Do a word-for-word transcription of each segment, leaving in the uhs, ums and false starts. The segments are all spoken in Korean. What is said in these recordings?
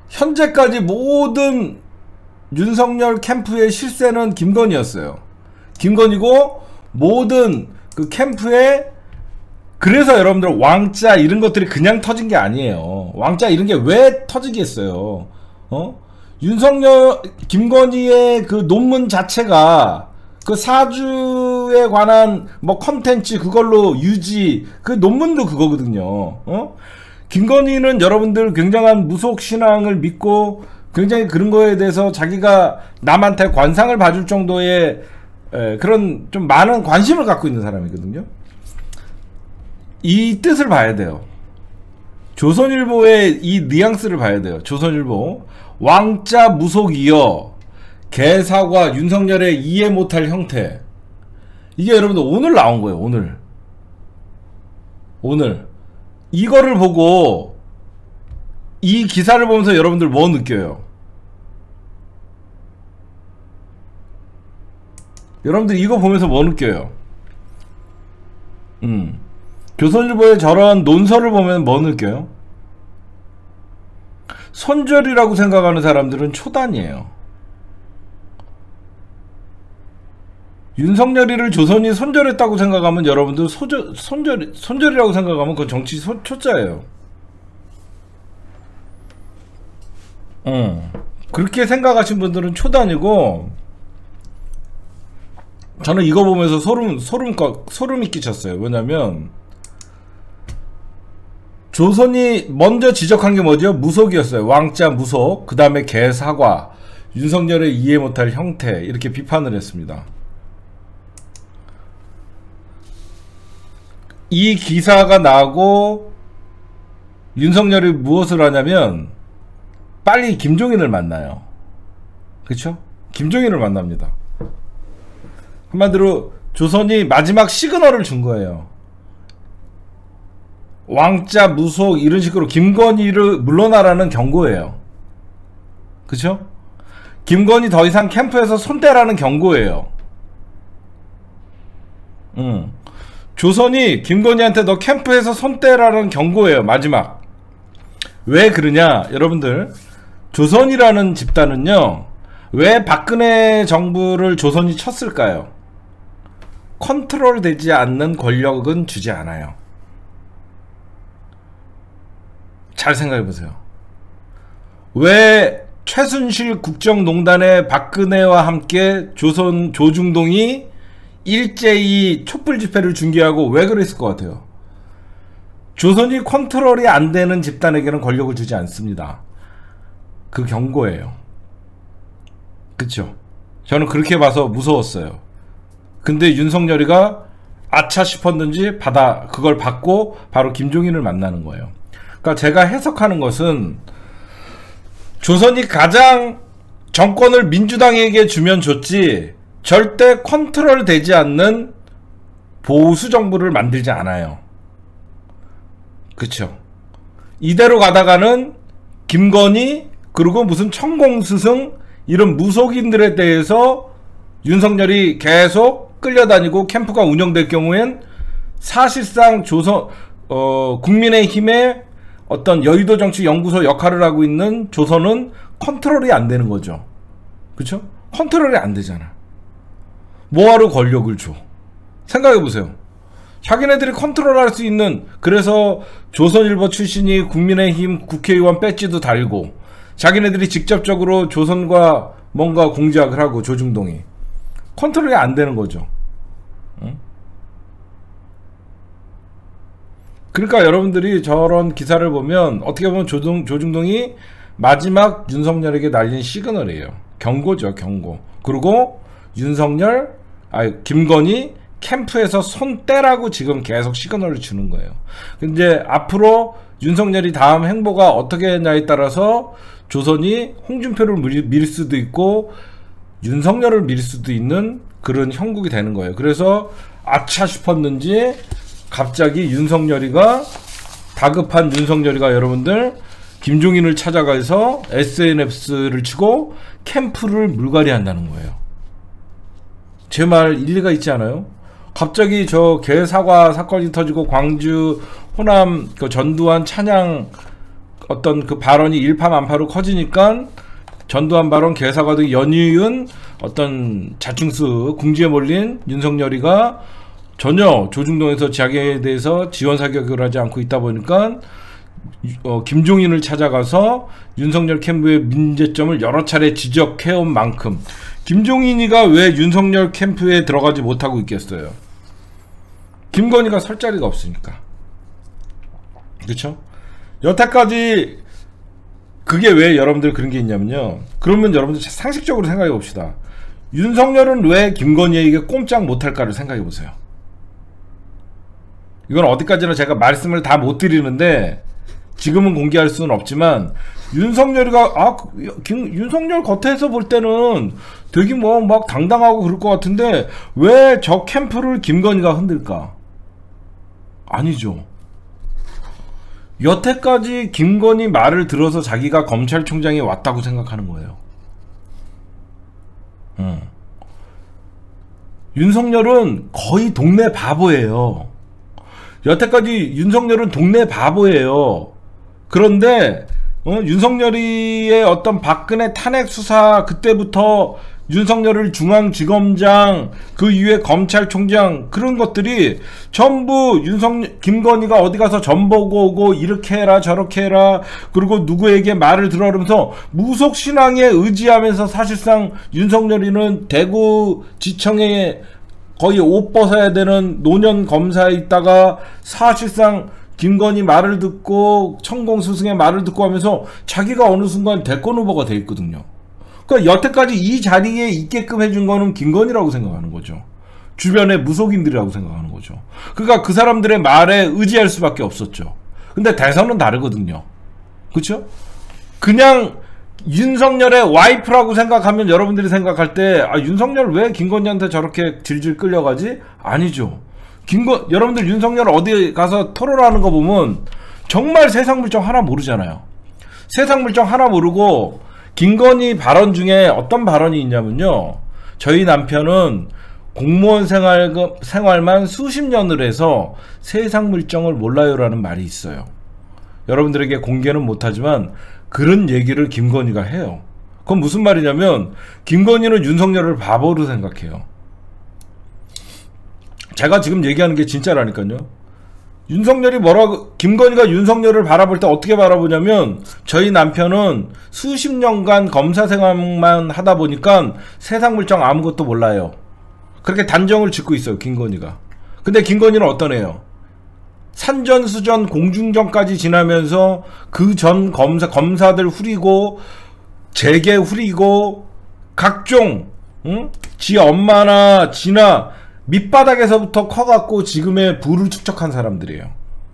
현재까지 모든 윤석열 캠프의 실세는 김건희였어요. 김건희고 모든 그 캠프에, 그래서 여러분들 왕자 이런 것들이 그냥 터진 게 아니에요. 왕자 이런 게 왜 터지겠어요? 어? 윤석열, 김건희의 그 논문 자체가 그 사주에 관한 뭐 컨텐츠 그걸로 유지, 그 논문도 그거거든요. 어? 김건희는 여러분들 굉장한 무속 신앙을 믿고 굉장히 그런 거에 대해서 자기가 남한테 관상을 봐줄 정도의 에, 그런 좀 많은 관심을 갖고 있는 사람이거든요. 이 뜻을 봐야 돼요. 조선일보의 이 뉘앙스를 봐야 돼요. 조선일보 왕자 무속이여 개사과 윤석열의 이해 못할 형태. 이게 여러분들 오늘 나온 거예요. 오늘 오늘 이거를 보고, 이 기사를 보면서 여러분들 뭐 느껴요? 여러분들 이거 보면서 뭐 느껴요? 음 조선일보의 저런 논설을 보면 뭐 느껴요? 손절이라고 생각하는 사람들은 초단이에요. 윤석열이를 조선이 손절했다고 생각하면 여러분들 소절, 손절, 손절이라고 생각하면 그건 정치 소, 초짜예요. 어. 그렇게 생각하신 분들은 초단이고, 저는 이거 보면서 소름, 소름, 소름이 끼쳤어요. 왜냐면, 조선이 먼저 지적한 게 뭐죠? 무속이었어요. 왕자 무속, 그 다음에 개사과, 윤석열의 이해 못할 형태, 이렇게 비판을 했습니다. 이 기사가 나고 윤석열이 무엇을 하냐면 빨리 김종인을 만나요. 그쵸? 김종인을 만납니다. 한마디로 조선이 마지막 시그널을 준 거예요. 왕자 무속 이런 식으로 김건희를 물러나라는 경고예요. 그쵸? 김건희 더 이상 캠프에서 손대라는 경고예요. 응. 조선이 김건희한테 너 캠프에서 손대라는 경고예요. 마지막. 왜 그러냐 여러분들, 조선이라는 집단은요 왜 박근혜 정부를 조선이 쳤을까요? 컨트롤 되지 않는 권력은 주지 않아요. 잘 생각해보세요. 왜 최순실 국정농단에 박근혜와 함께 조선 조중동이 일제히 촛불 집회를 중계하고 왜 그랬을 것 같아요? 조선이 컨트롤이 안 되는 집단에게는 권력을 주지 않습니다. 그 경고예요. 그쵸? 저는 그렇게 봐서 무서웠어요. 근데 윤석열이가 아차 싶었는지 받아, 그걸 받고 바로 김종인을 만나는 거예요. 그러니까 제가 해석하는 것은, 조선이 가장 정권을 민주당에게 주면 좋지 절대 컨트롤 되지 않는 보수 정부를 만들지 않아요. 그쵸? 이대로 가다가는 김건희 그리고 무슨 천공스승 이런 무속인들에 대해서 윤석열이 계속 끌려다니고 캠프가 운영될 경우엔 사실상 조선 어, 국민의힘의 어떤 여의도 정치 연구소 역할을 하고 있는 조선은 컨트롤이 안 되는 거죠. 그쵸? 컨트롤이 안 되잖아. 뭐하러 권력을 줘? 생각해보세요. 자기네들이 컨트롤할 수 있는, 그래서 조선일보 출신이 국민의힘 국회의원 배지도 달고 자기네들이 직접적으로 조선과 뭔가 공작을 하고 조중동이 컨트롤이 안 되는 거죠. 응? 그러니까 여러분들이 저런 기사를 보면 어떻게 보면 조중, 조중동이 마지막 윤석열에게 날린 시그널이에요. 경고죠, 경고. 그리고 윤석열, 아 김건희 캠프에서 손 떼라고 지금 계속 시그널을 주는 거예요. 근데 앞으로 윤석열이 다음 행보가 어떻게 했냐에 따라서 조선이 홍준표를 밀 수도 있고 윤석열을 밀 수도 있는 그런 형국이 되는 거예요. 그래서 아차 싶었는지 갑자기 윤석열이가, 다급한 윤석열이가 여러분들 김종인을 찾아가서 에스엔에스를 치고 캠프를 물갈이 한다는 거예요. 제 말 일리가 있지 않아요? 갑자기 저 개사과 사건이 터지고 광주 호남 그 전두환 찬양 어떤 그 발언이 일파만파로 커지니까 전두환 발언, 개사과 등 연이은 어떤 자충수 궁지에 몰린 윤석열이가 전혀 조중동에서 자기에 대해서 지원 사격을 하지 않고 있다 보니까 어, 김종인을 찾아가서 윤석열 캠프의 문제점을 여러 차례 지적해온 만큼 김종인이가 왜 윤석열 캠프에 들어가지 못하고 있겠어요? 김건희가 설 자리가 없으니까. 그렇죠? 여태까지 그게 왜 여러분들 그런 게 있냐면요. 그러면 여러분들 상식적으로 생각해 봅시다. 윤석열은 왜 김건희에게 꼼짝 못할까를 생각해 보세요. 이건 어디까지나 제가 말씀을 다 못 드리는데 지금은 공개할 수는 없지만 윤석열이가 아 김, 윤석열 겉에서 볼 때는 되게 뭐 막 당당하고 그럴 것 같은데 왜 저 캠프를 김건희가 흔들까? 아니죠. 여태까지 김건희 말을 들어서 자기가 검찰총장에 왔다고 생각하는 거예요. 음. 윤석열은 거의 동네 바보예요. 여태까지 윤석열은 동네 바보예요. 그런데 어, 윤석열이의 어떤 박근혜 탄핵 수사 그때부터 윤석열을 중앙지검장 그 이후에 검찰총장 그런 것들이 전부 윤석 김건희가 어디 가서 전 보고 오고 이렇게 해라 저렇게 해라 그리고 누구에게 말을 들어오면서 무속 신앙에 의지하면서 사실상 윤석열이는 대구지청에 거의 옷 벗어야 되는 노년 검사에 있다가 사실상 김건희 말을 듣고 천공 스승의 말을 듣고 하면서 자기가 어느 순간 대권 후보가 돼 있거든요. 그러니까 여태까지 이 자리에 있게끔 해준 거는 김건희라고 생각하는 거죠. 주변의 무속인들이라고 생각하는 거죠. 그러니까 그 사람들의 말에 의지할 수밖에 없었죠. 근데 대선은 다르거든요. 그렇죠? 그냥 윤석열의 와이프라고 생각하면 여러분들이 생각할 때 아, 윤석열 왜 김건희한테 저렇게 질질 끌려가지? 아니죠. 김건 여러분들 윤석열 어디 가서 토론하는 거 보면 정말 세상 물정 하나 모르잖아요. 세상 물정 하나 모르고 김건희 발언 중에 어떤 발언이 있냐면요. 저희 남편은 공무원 생활, 생활만 수십 년을 해서 세상 물정을 몰라요라는 말이 있어요. 여러분들에게 공개는 못하지만 그런 얘기를 김건희가 해요. 그건 무슨 말이냐면 김건희는 윤석열을 바보로 생각해요. 제가 지금 얘기하는 게 진짜라니까요. 윤석열이 뭐라고 김건희가 윤석열을 바라볼 때 어떻게 바라보냐면 저희 남편은 수십 년간 검사 생활만 하다 보니까 세상 물정 아무것도 몰라요. 그렇게 단정을 짓고 있어요. 김건희가. 근데 김건희는 어떤 애요? 산전수전 공중전까지 지나면서 그 전 검사 검사들 후리고 재계 후리고 각종 응? 지 엄마나 지나 밑바닥에서부터 커갖고 지금의 부를 축적한 사람들이에요.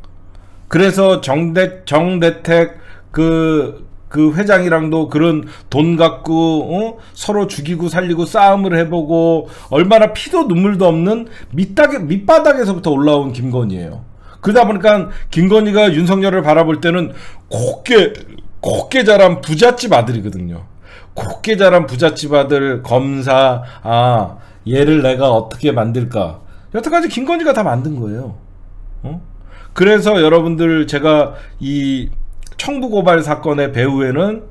그래서 정대, 정대택 그, 그 회장이랑도 그런 돈 갖고 어? 서로 죽이고 살리고 싸움을 해보고 얼마나 피도 눈물도 없는 밑바닥, 밑바닥에서부터 올라온 김건희예요. 그러다 보니까 김건희가 윤석열을 바라볼 때는 곱게 곱게 자란 부잣집 아들이거든요. 곱게 자란 부잣집 아들 검사 아 얘를 내가 어떻게 만들까? 여태까지 김건희가 다 만든 거예요. 어? 그래서 여러분들 제가 이 청부고발 사건의 배후에는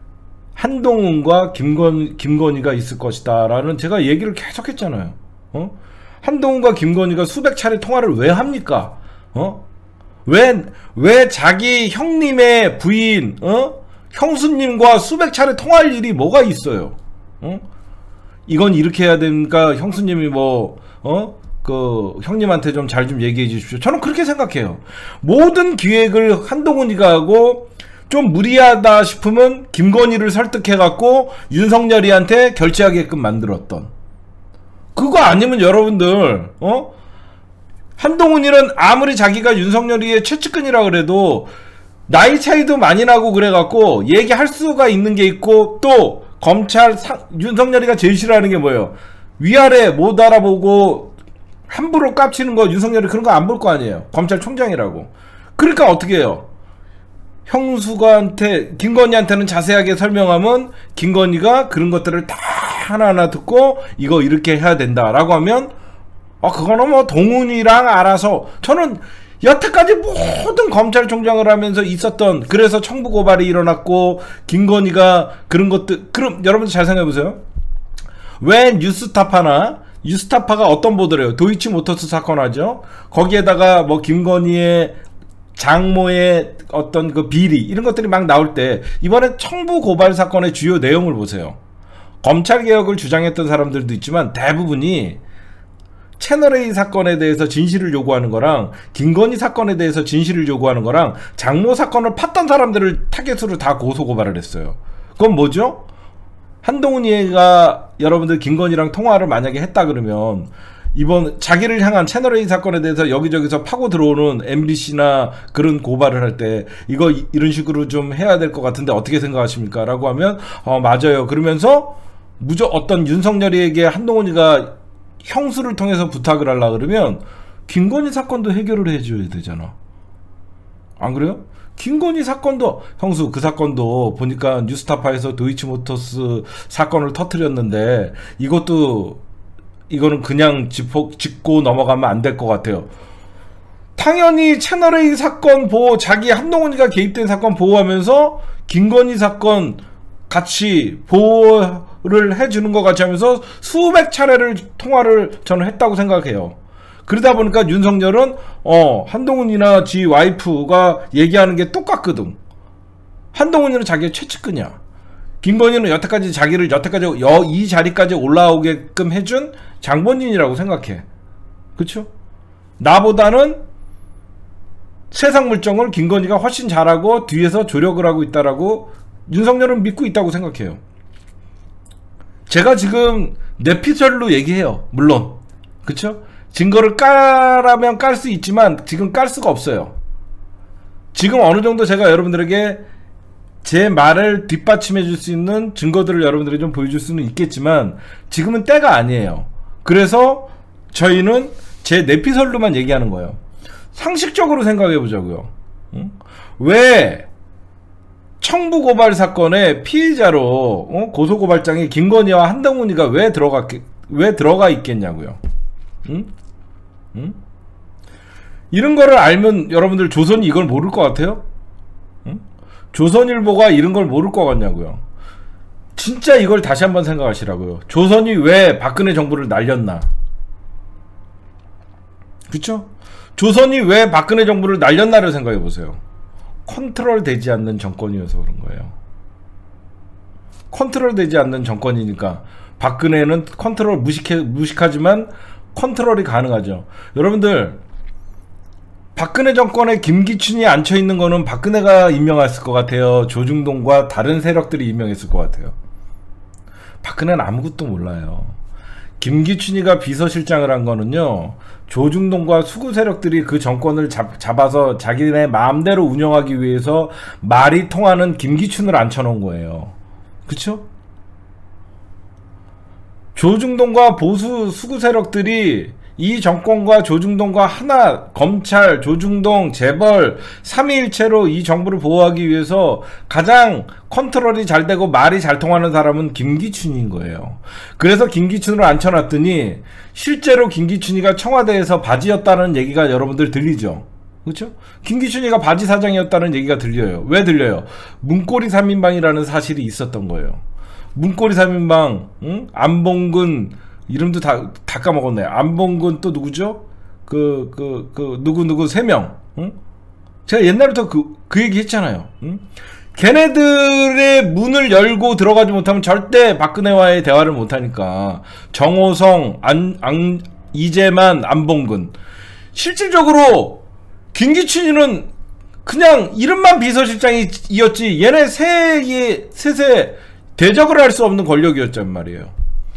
한동훈과 김건, 김건희가 있을 것이다 라는 제가 얘기를 계속 했잖아요. 어? 한동훈과 김건희가 수백 차례 통화를 왜 합니까? 어? 왜, 왜 자기 형님의 부인, 어? 형수님과 수백 차례 통화할 일이 뭐가 있어요? 어? 이건 이렇게 해야 되니까 형수님이 뭐, 어? 그, 형님한테 좀 잘 좀 얘기해 주십시오. 저는 그렇게 생각해요. 모든 기획을 한동훈이가 하고, 좀 무리하다 싶으면 김건희를 설득해갖고, 윤석열이한테 결제하게끔 만들었던. 그거 아니면 여러분들, 어? 한동훈이는 아무리 자기가 윤석열이의 최측근이라 그래도, 나이 차이도 많이 나고 그래갖고, 얘기할 수가 있는 게 있고, 또, 검찰 상, 윤석열이가 제일 싫어하는 게 뭐예요? 위아래 못 알아보고 함부로 깝치는 거 윤석열이 그런 거 안 볼 거 아니에요. 검찰총장이라고. 그러니까 어떻게 해요? 형수가한테 김건희한테는 자세하게 설명하면 김건희가 그런 것들을 다 하나하나 듣고 이거 이렇게 해야 된다라고 하면 아 그거는 뭐 동훈이랑 알아서 저는 여태까지 모든 검찰총장을 하면서 있었던, 그래서 청부 고발이 일어났고 김건희가 그런 것들, 그럼 여러분들 잘 생각해보세요. 왜 뉴스타파나 뉴스타파가 어떤 보도를 해요? 도이치모터스 사건 하죠. 거기에다가 뭐 김건희의 장모의 어떤 그 비리 이런 것들이 막 나올 때 이번에 청부 고발 사건의 주요 내용을 보세요. 검찰개혁을 주장했던 사람들도 있지만 대부분이 채널A 사건에 대해서 진실을 요구하는 거랑 김건희 사건에 대해서 진실을 요구하는 거랑 장모 사건을 팠던 사람들을 타겟으로 다 고소고발을 했어요. 그건 뭐죠? 한동훈이가 여러분들 김건희랑 통화를 만약에 했다 그러면 이번 자기를 향한 채널A 사건에 대해서 여기저기서 파고 들어오는 엠비씨나 그런 고발을 할 때 이거 이런 식으로 좀 해야 될 것 같은데 어떻게 생각하십니까? 라고 하면 어 맞아요. 그러면서 무조 어떤 윤석열이에게 한동훈이가 형수를 통해서 부탁을 하려 그러면 김건희 사건도 해결을 해줘야 되잖아. 안 그래요? 김건희 사건도, 형수 그 사건도 보니까 뉴스타파에서 도이치모터스 사건을 터뜨렸는데 이것도 이거는 그냥 짚고, 짚고 넘어가면 안 될 것 같아요. 당연히 채널A 사건 보호, 자기 한동훈이가 개입된 사건 보호하면서 김건희 사건 같이 보호를 해주는 것 같이 하면서 수백 차례를 통화를 저는 했다고 생각해요. 그러다 보니까 윤석열은 어 한동훈이나 지 와이프가 얘기하는 게 똑같거든. 한동훈이는 자기의 최측근이야. 김건희는 여태까지 자기를 여태까지 여, 이 자리까지 올라오게끔 해준 장본인이라고 생각해. 그쵸? 나보다는 세상 물정을 김건희가 훨씬 잘하고 뒤에서 조력을 하고 있다라고 윤석열은 믿고 있다고 생각해요. 제가 지금 내피셜로 얘기해요. 물론. 그쵸? 증거를 까라면 깔 수 있지만 지금 깔 수가 없어요. 지금 어느 정도 제가 여러분들에게 제 말을 뒷받침해 줄 수 있는 증거들을 여러분들이 좀 보여줄 수는 있겠지만 지금은 때가 아니에요. 그래서 저희는 제 내피셜로만 얘기하는 거예요. 상식적으로 생각해 보자고요. 응? 왜 청부 고발 사건의 피의자로 어? 고소고발장에 김건희와 한동훈이가 왜 들어가 왜 들어가 있겠냐고요. 응? 응? 이런 거를 알면 여러분들 조선이 이걸 모를 것 같아요? 응? 조선일보가 이런 걸 모를 것 같냐고요. 진짜 이걸 다시 한번 생각하시라고요. 조선이 왜 박근혜 정부를 날렸나? 그쵸? 조선이 왜 박근혜 정부를 날렸나를 생각해 보세요. 컨트롤 되지 않는 정권이어서 그런 거예요. 컨트롤 되지 않는 정권이니까 박근혜는 컨트롤 무식해, 무식하지만 컨트롤이 가능하죠. 여러분들 박근혜 정권에 김기춘이 앉혀있는 거는 박근혜가 임명했을 것 같아요? 조중동과 다른 세력들이 임명했을 것 같아요? 박근혜는 아무것도 몰라요. 김기춘이가 비서실장을 한 거는요, 조중동과 수구 세력들이 그 정권을 잡, 잡아서 자기네 마음대로 운영하기 위해서 말이 통하는 김기춘을 앉혀놓은 거예요. 그쵸? 조중동과 보수 수구 세력들이 이 정권과 조중동과 하나, 검찰, 조중동, 재벌 삼위일체로 이 정부를 보호하기 위해서 가장 컨트롤이 잘 되고 말이 잘 통하는 사람은 김기춘인 거예요. 그래서 김기춘으로 앉혀놨더니 실제로 김기춘이가 청와대에서 바지였다는 얘기가 여러분들 들리죠? 그렇죠? 김기춘이가 바지 사장이었다는 얘기가 들려요. 왜 들려요? 문고리 삼 인방이라는 사실이 있었던 거예요. 문고리 삼 인방, 응? 안봉근, 이름도 다, 다 까먹었네. 안봉근 또 누구죠? 그, 그, 그, 누구누구 세 명. 응? 제가 옛날부터 그, 그 얘기 했잖아요. 응? 걔네들의 문을 열고 들어가지 못하면 절대 박근혜와의 대화를 못하니까. 정호성, 안, 안, 이재만, 안봉근. 실질적으로, 김기춘이는 그냥 이름만 비서실장이었지, 얘네 셋이, 셋에 대적을 할 수 없는 권력이었단 말이에요.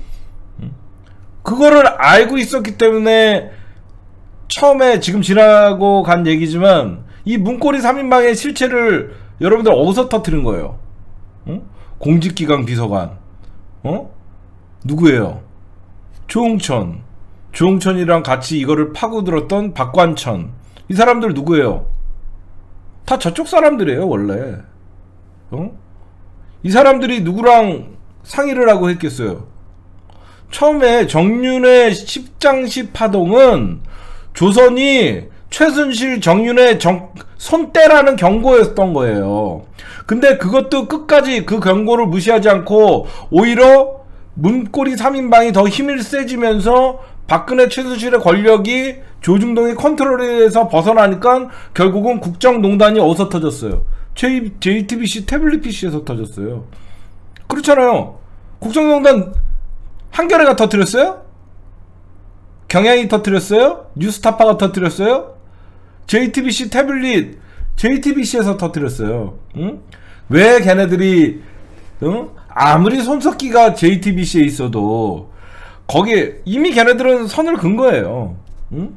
그거를 알고 있었기 때문에 처음에 지금 지나고 간 얘기지만 이 문고리 삼 인방의 실체를 여러분들 어디서 터뜨린 거예요? 어? 공직기강 비서관. 어? 누구예요? 조응천. 조응천이랑 같이 이거를 파고들었던 박관천. 이 사람들 누구예요? 다 저쪽 사람들이에요, 원래. 어? 이 사람들이 누구랑 상의를 하고 했겠어요? 처음에 정윤의 십장시 파동은 조선이 최순실, 정윤의 정, 손떼라는 경고였던 거예요. 근데 그것도 끝까지 그 경고를 무시하지 않고 오히려 문고리 삼 인방이 더 힘이 세지면서 박근혜, 최순실의 권력이 조중동의 컨트롤에서 벗어나니까 결국은 국정농단이 어디서 터졌어요? 제이티비씨 태블릿 피씨에서 터졌어요. 그렇잖아요. 국정농단 한겨레가 터뜨렸어요? 경향이 터뜨렸어요? 뉴스타파가 터뜨렸어요? 제이티비씨 태블릿 제이티비씨에서 터뜨렸어요. 응? 왜 걔네들이 응? 아무리 손석기가 제이티비씨에 있어도 거기에 이미 걔네들은 선을 긋은 거예요. 응?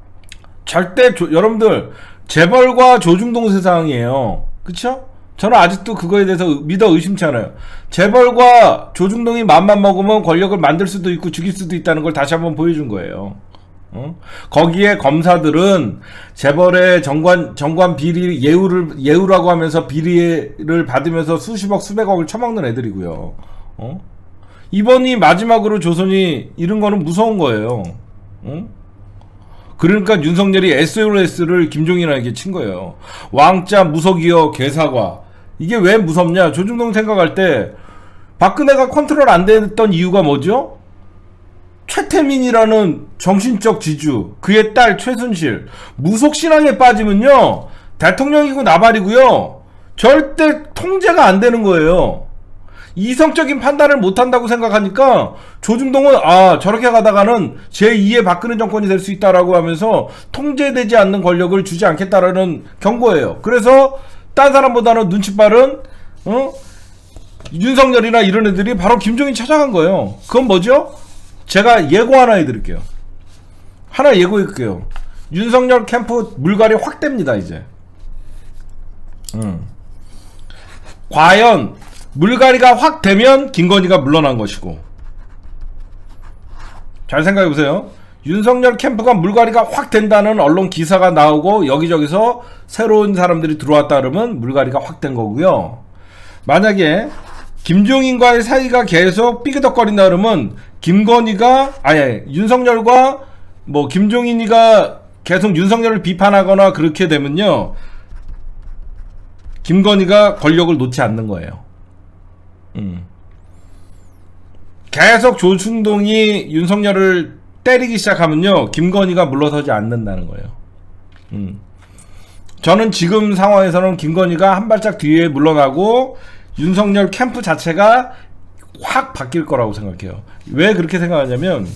절대 조, 여러분들 재벌과 조중동 세상이에요. 그쵸? 저는 아직도 그거에 대해서 믿어 의심치 않아요. 재벌과 조중동이 맘만 먹으면 권력을 만들 수도 있고 죽일 수도 있다는 걸 다시 한번 보여준 거예요. 어? 거기에 검사들은 재벌의 정관, 정관 비리, 예우를, 예우라고 하면서 비리를 받으면서 수십억, 수백억을 처먹는 애들이고요. 어? 이번이 마지막으로 조선이 잃은 거는 무서운 거예요. 어? 그러니까 윤석열이 에스오에스를 김종인에게 친 거예요. 왕자, 무속이여, 개사과. 이게 왜 무섭냐? 조중동 생각할 때 박근혜가 컨트롤 안 됐던 이유가 뭐죠? 최태민이라는 정신적 지주, 그의 딸 최순실, 무속신앙에 빠지면요 대통령이고 나발이고요 절대 통제가 안 되는 거예요. 이성적인 판단을 못한다고 생각하니까 조중동은 아 저렇게 가다가는 제이의 박근혜 정권이 될 수 있다라고 하면서 통제되지 않는 권력을 주지 않겠다라는 경고예요. 그래서 딴 사람보다는 눈치 빠른 어? 윤석열이나 이런 애들이 바로 김종인 찾아간 거예요. 그건 뭐죠? 제가 예고 하나 해드릴게요. 하나 예고해드릴게요. 윤석열 캠프 물갈이 확 됩니다 이제. 음. 과연 물갈이가 확 되면 김건희가 물러난 것이고, 잘 생각해보세요. 윤석열 캠프가 물갈이가 확 된다는 언론 기사가 나오고 여기저기서 새로운 사람들이 들어왔다 그러면 물갈이가 확 된 거고요. 만약에 김종인과의 사이가 계속 삐그덕거린다 그러면 김건희가 아니 윤석열과 뭐 김종인이가 계속 윤석열을 비판하거나 그렇게 되면요 김건희가 권력을 놓지 않는 거예요. 음. 계속 조중동이 윤석열을 때리기 시작하면요 김건희가 물러서지 않는다는 거예요. 음. 저는 지금 상황에서는 김건희가 한 발짝 뒤에 물러나고 윤석열 캠프 자체가 확 바뀔 거라고 생각해요. 왜 그렇게 생각하냐면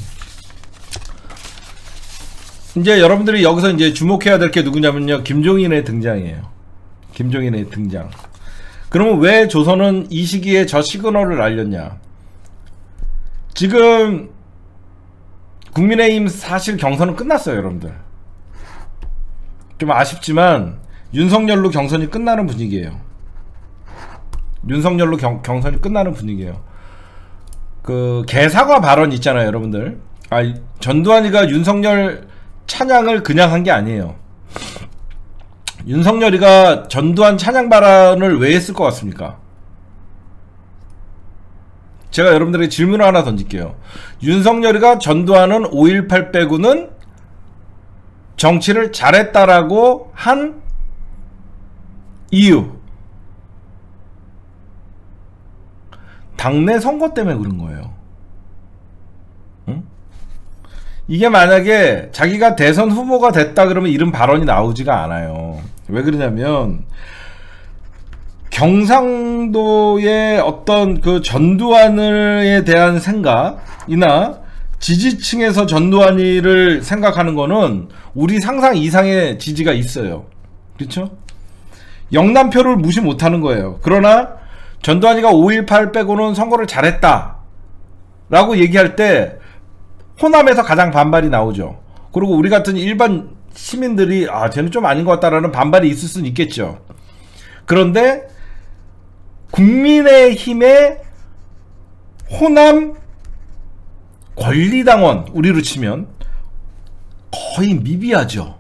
이제 여러분들이 여기서 이제 주목해야 될 게 누구냐면요 김종인의 등장이에요. 김종인의 등장. 그러면 왜 조선은 이 시기에 저 시그널을 알렸냐? 지금 국민의힘 사실 경선은 끝났어요, 여러분들. 좀 아쉽지만 윤석열로 경선이 끝나는 분위기예요. 윤석열로 경, 경선이 끝나는 분위기예요. 그 개사과 발언 있잖아요, 여러분들. 아, 전두환이가 윤석열 찬양을 그냥 한 게 아니에요. 윤석열이가 전두환 찬양 발언을 왜 했을 것 같습니까? 제가 여러분들에게 질문을 하나 던질게요. 윤석열이가 전두환은 오일팔 빼고는 정치를 잘했다라고 한 이유. 당내 선거 때문에 그런 거예요. 응? 이게 만약에 자기가 대선 후보가 됐다 그러면 이런 발언이 나오지가 않아요. 왜 그러냐면 경상도의 어떤 그 전두환에 대한 생각이나 지지층에서 전두환이를 생각하는 거는 우리 상상 이상의 지지가 있어요. 그렇죠? 영남표를 무시 못하는 거예요. 그러나 전두환이가 오일팔 빼고는 선거를 잘했다 라고 얘기할 때 호남에서 가장 반발이 나오죠. 그리고 우리 같은 일반 시민들이 아 쟤는 좀 아닌 것 같다라는 반발이 있을 수는 있겠죠. 그런데 국민의힘의 호남 권리당원 우리로 치면 거의 미비하죠.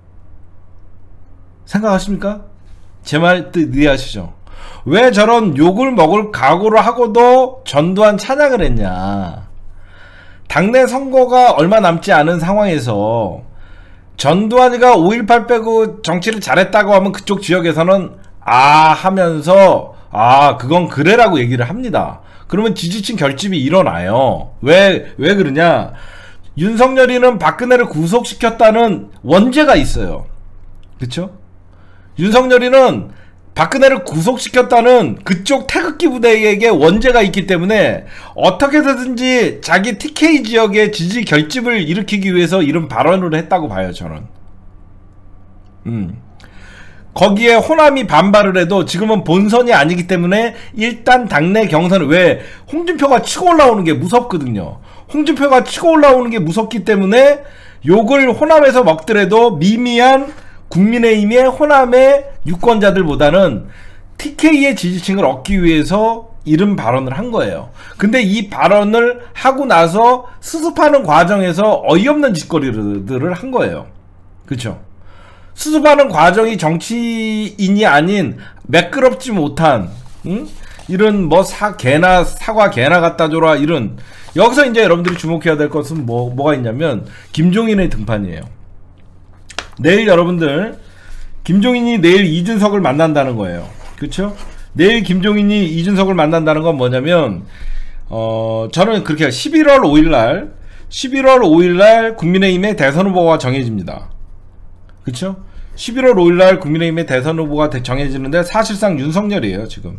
생각하십니까? 제 말 뜻 이해하시죠? 왜 저런 욕을 먹을 각오를 하고도 전두환 찬양을 했냐. 당내 선거가 얼마 남지 않은 상황에서 전두환이가 오일팔 빼고 정치를 잘했다고 하면 그쪽 지역에서는 아 하면서 아 그건 그래라고 얘기를 합니다. 그러면 지지층 결집이 일어나요. 왜, 왜 그러냐? 윤석열이는 박근혜를 구속시켰다는 원죄가 있어요. 그쵸? 윤석열이는 박근혜를 구속시켰다는 그쪽 태극기 부대에게 원죄가 있기 때문에 어떻게든지 자기 티케이 지역의 지지 결집을 일으키기 위해서 이런 발언을 했다고 봐요, 저는. 음. 거기에 호남이 반발을 해도 지금은 본선이 아니기 때문에 일단 당내 경선을, 왜 홍준표가 치고 올라오는 게 무섭거든요. 홍준표가 치고 올라오는 게 무섭기 때문에 욕을 호남에서 먹더라도 미미한 국민의힘의 호남의 유권자들보다는 티케이의 지지층을 얻기 위해서 이런 발언을 한 거예요. 근데 이 발언을 하고 나서 수습하는 과정에서 어이없는 짓거리들을 한 거예요. 그쵸? 수습하는 과정이 정치인이 아닌 매끄럽지 못한, 응? 이런 뭐 사, 개나, 사과 개나 갖다 줘라, 이런. 여기서 이제 여러분들이 주목해야 될 것은 뭐, 뭐가 있냐면, 김종인의 등판이에요. 내일 여러분들, 김종인이 내일 이준석을 만난다는 거예요. 그쵸? 내일 김종인이 이준석을 만난다는 건 뭐냐면, 어, 저는 그렇게 십일월 오일날, 십일월 오일날 국민의힘의 대선 후보가 정해집니다. 그쵸? 십일월 오일날 국민의힘의 대선 후보가 정해지는데 사실상 윤석열이에요, 지금.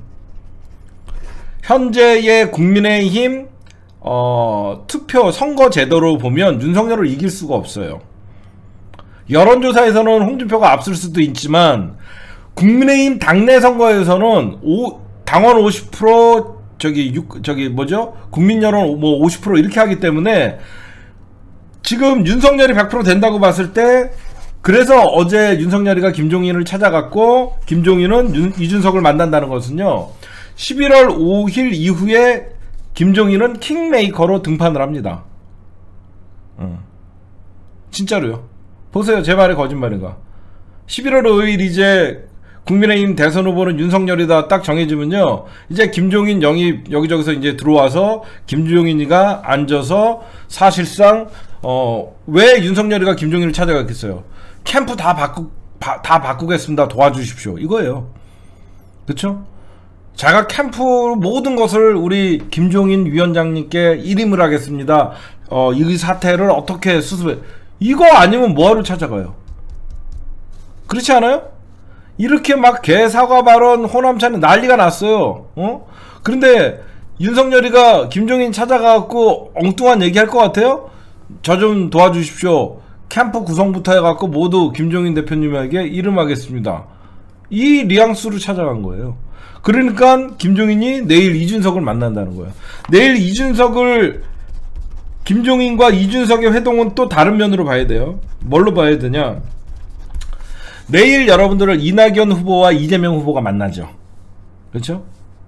현재의 국민의힘, 어, 투표 선거 제도로 보면 윤석열을 이길 수가 없어요. 여론조사에서는 홍준표가 앞설 수도 있지만, 국민의힘 당내 선거에서는 오, 당원 오십 퍼센트, 저기, 육, 저기, 뭐죠? 국민 여론 뭐 오십 퍼센트 이렇게 하기 때문에, 지금 윤석열이 백 퍼센트 된다고 봤을 때, 그래서 어제 윤석열이가 김종인을 찾아갔고, 김종인은 윤, 이준석을 만난다는 것은요, 십일월 오일 이후에 김종인은 킹메이커로 등판을 합니다. 어. 진짜로요. 보세요, 제 말이 거짓말인가. 십일월 오일 이제 국민의힘 대선 후보는 윤석열이다 딱 정해지면요, 이제 김종인 영입 여기저기서 이제 들어와서 김종인이가 앉아서 사실상 어, 왜 윤석열이가 김종인을 찾아갔겠어요? 캠프 다 바꾸, 바, 다 바꾸겠습니다. 도와주십시오. 이거예요. 그쵸? 자가 캠프 모든 것을 우리 김종인 위원장님께 일임을 하겠습니다. 어, 이 사태를 어떻게 수습해. 이거 아니면 뭐하러 찾아가요? 그렇지 않아요? 이렇게 막 개사과 발언 호남차는 난리가 났어요. 어? 그런데 윤석열이가 김종인 찾아가갖고 엉뚱한 얘기 할 것 같아요? 저 좀 도와주십시오. 캠프 구성부터 해갖고 모두 김종인 대표님에게 이름하겠습니다. 이 뉘앙스로 찾아간 거예요. 그러니까 김종인이 내일 이준석을 만난다는 거예요. 내일 이준석을, 김종인과 이준석의 회동은 또 다른 면으로 봐야 돼요. 뭘로 봐야 되냐? 내일 여러분들을 이낙연 후보와 이재명 후보가 만나죠. 그렇죠?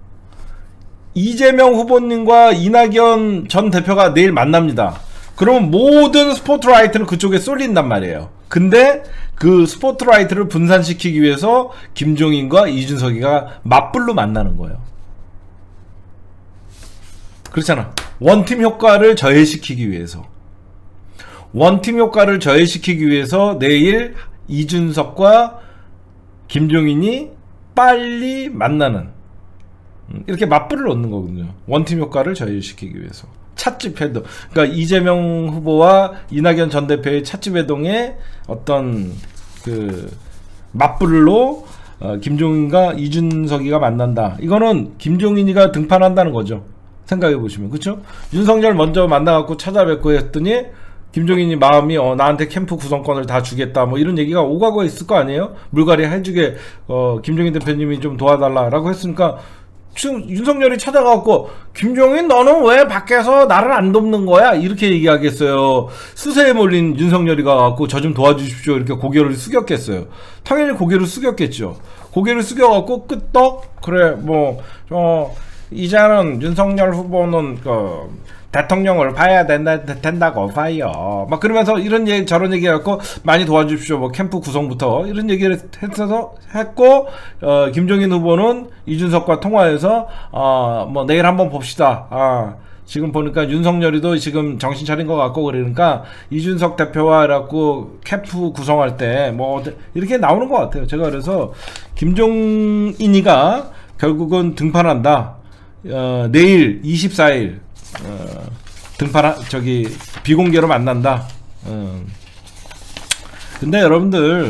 이재명 후보님과 이낙연 전 대표가 내일 만납니다. 그러면 모든 스포트라이트는 그쪽에 쏠린단 말이에요. 근데 그 스포트라이트를 분산시키기 위해서 김종인과 이준석이가 맞불로 만나는 거예요. 그렇잖아. 원팀 효과를 저해시키기 위해서. 원팀 효과를 저해시키기 위해서 내일 이준석과 김종인이 빨리 만나는, 이렇게 맞불을 놓는 거거든요. 원팀 효과를 저해시키기 위해서. 찻집 회동. 그러니까 이재명 후보와 이낙연 전 대표의 찻집 회동에 어떤 그 맞불로 어, 김종인과 이준석이가 만난다. 이거는 김종인이가 등판한다는 거죠. 생각해 보시면. 그렇죠? 윤석열 먼저 만나갖고 찾아뵙고 했더니 김종인이 마음이 어, 나한테 캠프 구성권을 다 주겠다 뭐 이런 얘기가 오가고 있을 거 아니에요? 물갈이 해주게 어, 김종인 대표님이 좀 도와달라라고 했으니까 지금 윤석열이 찾아가고 김종인 너는 왜 밖에서 나를 안 돕는 거야? 이렇게 얘기하겠어요. 수세에 몰린 윤석열이가 갖고 저 좀 도와주십시오 이렇게 고개를 숙였겠어요. 당연히 고개를 숙였겠죠. 고개를 숙여갖고 끄떡 그래 뭐 어, 이제는 윤석열 후보는 그 대통령을 봐야 된다, 된다고 봐요. 막 그러면서 이런 얘기 저런 얘기 해갖고 많이 도와주십시오. 뭐 캠프 구성부터 이런 얘기를 했어서 했고 어, 김종인 후보는 이준석과 통화해서 어, 뭐 내일 한번 봅시다. 아, 지금 보니까 윤석열이도 지금 정신 차린 것 같고 그러니까 이준석 대표와 이래갖고 캠프 구성할 때 뭐 이렇게 나오는 것 같아요. 제가 그래서 김종인이가 결국은 등판한다. 어, 내일 이십사일 어, 등판 저기 비공개로 만난다. 어. 근데 여러분들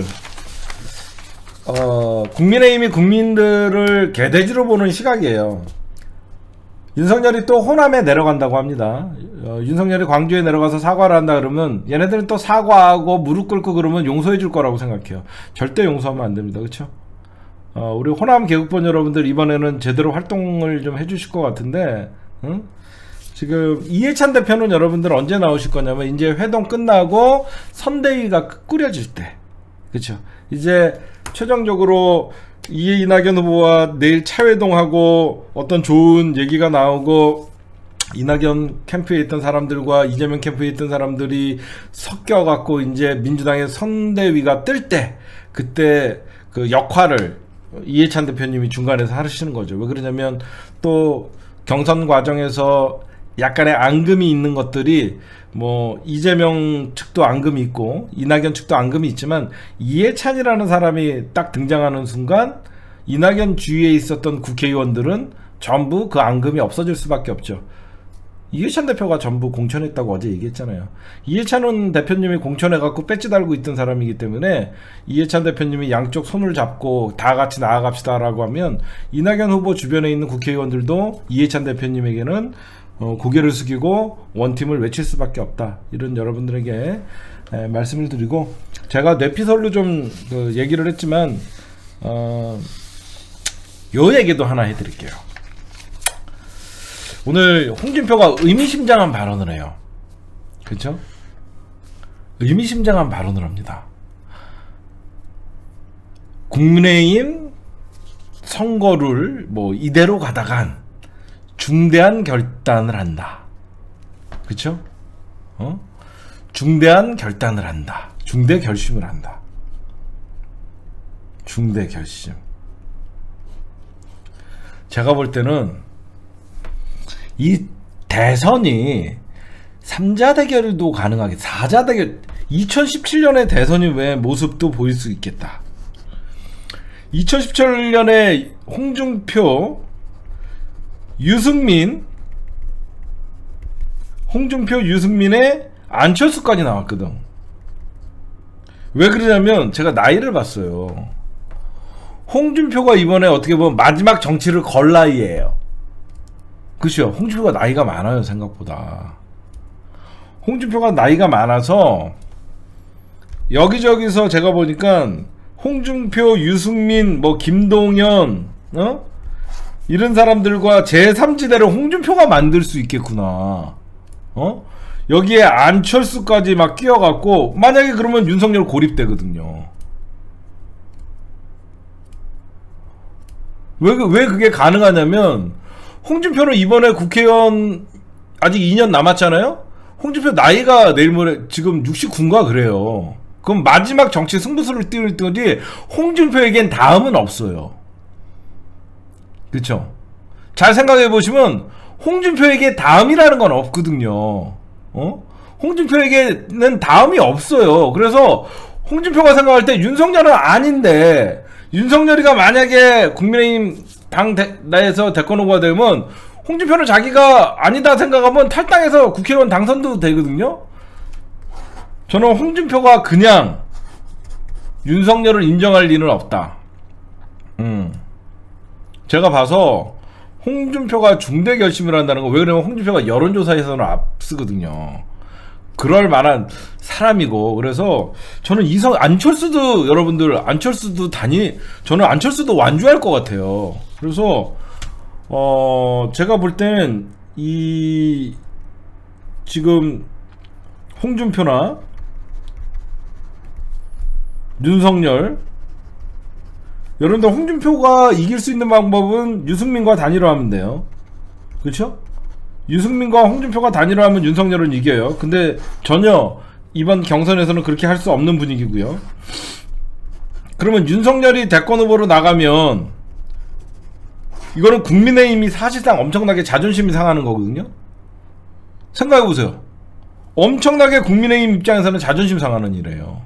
어, 국민의힘이 국민들을 개돼지로 보는 시각이에요. 윤석열이 또 호남에 내려간다고 합니다. 어, 윤석열이 광주에 내려가서 사과를 한다 그러면 얘네들은 또 사과하고 무릎 꿇고 그러면 용서해 줄 거라고 생각해요. 절대 용서하면 안 됩니다. 그쵸? 어, 우리 호남 개국본 여러분들 이번에는 제대로 활동을 좀 해주실 것 같은데, 응? 지금 이해찬 대표는 여러분들 언제 나오실 거냐면 이제 회동 끝나고 선대위가 꾸려질 때, 그쵸? 이제 최종적으로 이 이낙연 후보와 내일 차회동하고 어떤 좋은 얘기가 나오고 이낙연 캠프에 있던 사람들과 이재명 캠프에 있던 사람들이 섞여갖고 이제 민주당의 선대위가 뜰 때 그때 그 역할을 이해찬 대표님이 중간에서 하시는 거죠. 왜 그러냐면 또 경선 과정에서 약간의 앙금이 있는 것들이 뭐 이재명 측도 앙금이 있고 이낙연 측도 앙금이 있지만 이해찬이라는 사람이 딱 등장하는 순간 이낙연 주위에 있었던 국회의원들은 전부 그 앙금이 없어질 수밖에 없죠. 이해찬 대표가 전부 공천했다고 어제 얘기했잖아요. 이해찬은 대표님이 공천해갖고 배지 달고 있던 사람이기 때문에 이해찬 대표님이 양쪽 손을 잡고 다 같이 나아갑시다 라고 하면 이낙연 후보 주변에 있는 국회의원들도 이해찬 대표님에게는 어, 고개를 숙이고 원팀을 외칠 수밖에 없다. 이런 여러분들에게 에, 말씀을 드리고 제가 뇌피설로 좀 그 얘기를 했지만 어, 요 얘기도 하나 해드릴게요. 오늘 홍준표가 의미심장한 발언을 해요. 그렇죠? 의미심장한 발언을 합니다. 국민의힘 선거를 뭐 이대로 가다간 중대한 결단을 한다. 그쵸? 어? 중대한 결단을 한다. 중대 결심을 한다. 중대 결심. 제가 볼 때는 이 대선이 삼자 대결도 가능하게 사자 대결 이천십칠 년의 대선이 왜 모습도 보일 수 있겠다. 이천십칠 년에 홍준표 유승민 홍준표 유승민의 안철수까지 나왔거든. 왜 그러냐면 제가 나이를 봤어요. 홍준표가 이번에 어떻게 보면 마지막 정치를 걸 나이에요. 그쵸? 홍준표가 나이가 많아요. 생각보다 홍준표가 나이가 많아서 여기저기서 제가 보니까 홍준표, 유승민, 뭐 김동연 어? 이런 사람들과 제삼 지대를 홍준표가 만들 수 있겠구나. 어? 여기에 안철수까지 막 끼어갖고 만약에 그러면 윤석열 고립되거든요. 왜, 왜 그게 가능하냐면 홍준표는 이번에 국회의원 아직 이 년 남았잖아요. 홍준표 나이가 내일 모레 지금 육십구인가 그래요. 그럼 마지막 정치 승부수를 띄울 때지 홍준표에겐 다음은 없어요. 그쵸? 잘 생각해보시면 홍준표에게 다음이라는 건 없거든요. 어? 홍준표에게는 다음이 없어요. 그래서 홍준표가 생각할 때 윤석열은 아닌데 윤석열이가 만약에 국민의힘 당 내에서 대권 후보가 되면 홍준표는 자기가 아니다 생각하면 탈당해서 국회의원 당선도 되거든요. 저는 홍준표가 그냥 윤석열을 인정할 리는 없다. 음. 제가 봐서 홍준표가 중대 결심을 한다는 거 왜 그러냐면 홍준표가 여론조사에서는 앞서거든요. 그럴 만한 사람이고 그래서 저는 이성 안철수도 여러분들 안철수도 단위 저는 안철수도 완주할 것 같아요. 그래서 어 제가 볼 땐 이 지금 홍준표나 윤석열 여러분들 홍준표가 이길 수 있는 방법은 유승민과 단일화 하면 돼요. 그렇죠? 유승민과 홍준표가 단일화 하면 윤석열은 이겨요. 근데 전혀 이번 경선에서는 그렇게 할 수 없는 분위기고요. 그러면 윤석열이 대권 후보로 나가면 이거는 국민의힘이 사실상 엄청나게 자존심이 상하는 거거든요. 생각해보세요. 엄청나게 국민의힘 입장에서는 자존심 상하는 일이에요.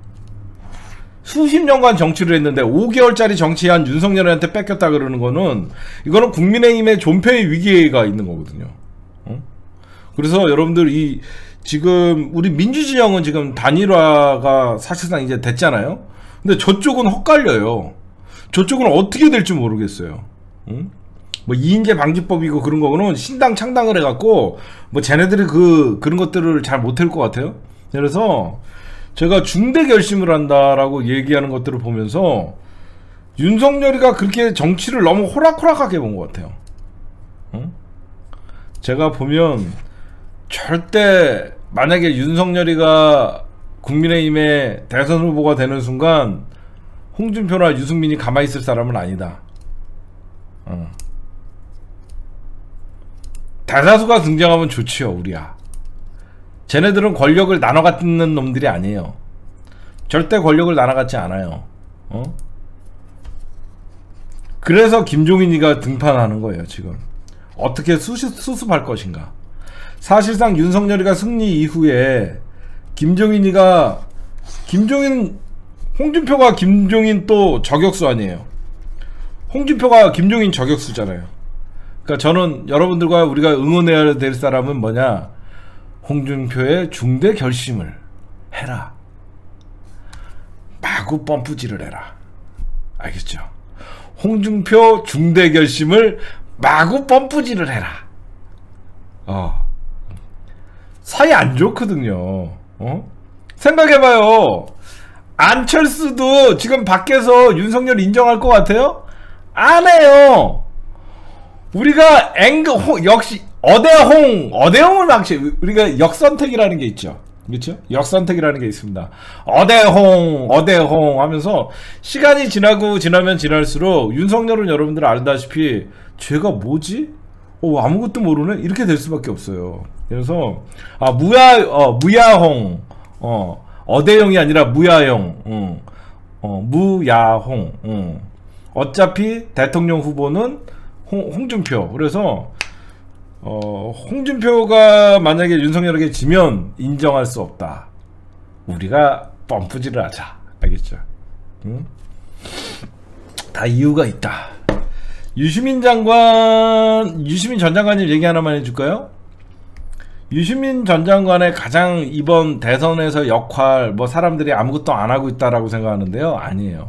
수십 년간 정치를 했는데 오 개월짜리 정치한 윤석열한테 뺏겼다 그러는 거는 이거는 국민의힘의 존폐의 위기가 있는 거거든요. 어? 그래서 여러분들 이 지금 우리 민주진영은 지금 단일화가 사실상 이제 됐잖아요. 근데 저쪽은 헛갈려요. 저쪽은 어떻게 될지 모르겠어요. 응? 뭐 이인제 방지법이고 그런 거는 신당 창당을 해갖고 뭐 쟤네들이 그 그런 것들을 잘 못할 것 같아요. 그래서 제가 중대 결심을 한다라고 얘기하는 것들을 보면서 윤석열이가 그렇게 정치를 너무 호락호락하게 본 것 같아요. 응? 제가 보면 절대 만약에 윤석열이가 국민의힘의 대선 후보가 되는 순간 홍준표나 유승민이 가만히 있을 사람은 아니다. 어. 대다수가 등장하면 좋지요, 우리야. 쟤네들은 권력을 나눠 갖는 놈들이 아니에요. 절대 권력을 나눠 갖지 않아요. 어? 그래서 김종인이가 등판하는 거예요, 지금. 어떻게 수습, 수습할 것인가. 사실상 윤석열이가 승리 이후에 김종인이가 김종인 홍준표가 김종인 또 저격수 아니에요. 홍준표가 김종인 저격수잖아요. 그러니까 저는 여러분들과 우리가 응원해야 될 사람은 뭐냐, 홍준표의 중대 결심을 해라. 마구 펌프질을 해라. 알겠죠? 홍준표 중대 결심을 마구 펌프질을 해라. 어. 사이 안 좋거든요. 어? 생각해봐요. 안철수도 지금 밖에서 윤석열 인정할 것 같아요? 안 해요. 우리가 앵그 홍, 역시 어대홍, 어대홍을 막지. 우리가 역선택이라는 게 있죠. 그렇죠? 역선택이라는 게 있습니다. 어대홍, 어대홍 하면서 시간이 지나고 지나면 지날수록 윤석열은 여러분들 알다시피 쟤가 뭐지? 어, 아무것도 모르네? 이렇게 될 수밖에 없어요. 그래서 아 무야 어 무야홍 어 어대용이 아니라 무야용 응. 어 무야홍 응. 어차피 대통령 후보는 홍, 홍준표. 그래서 어 홍준표가 만약에 윤석열에게 지면 인정할 수 없다. 우리가 펌프질을 하자. 알겠죠? 응? 다 이유가 있다. 유시민 장관, 유시민 전 장관님 얘기 하나만 해줄까요? 유시민 전 장관의 가장 이번 대선에서 역할, 뭐 사람들이 아무것도 안 하고 있다라고 생각하는데요. 아니에요.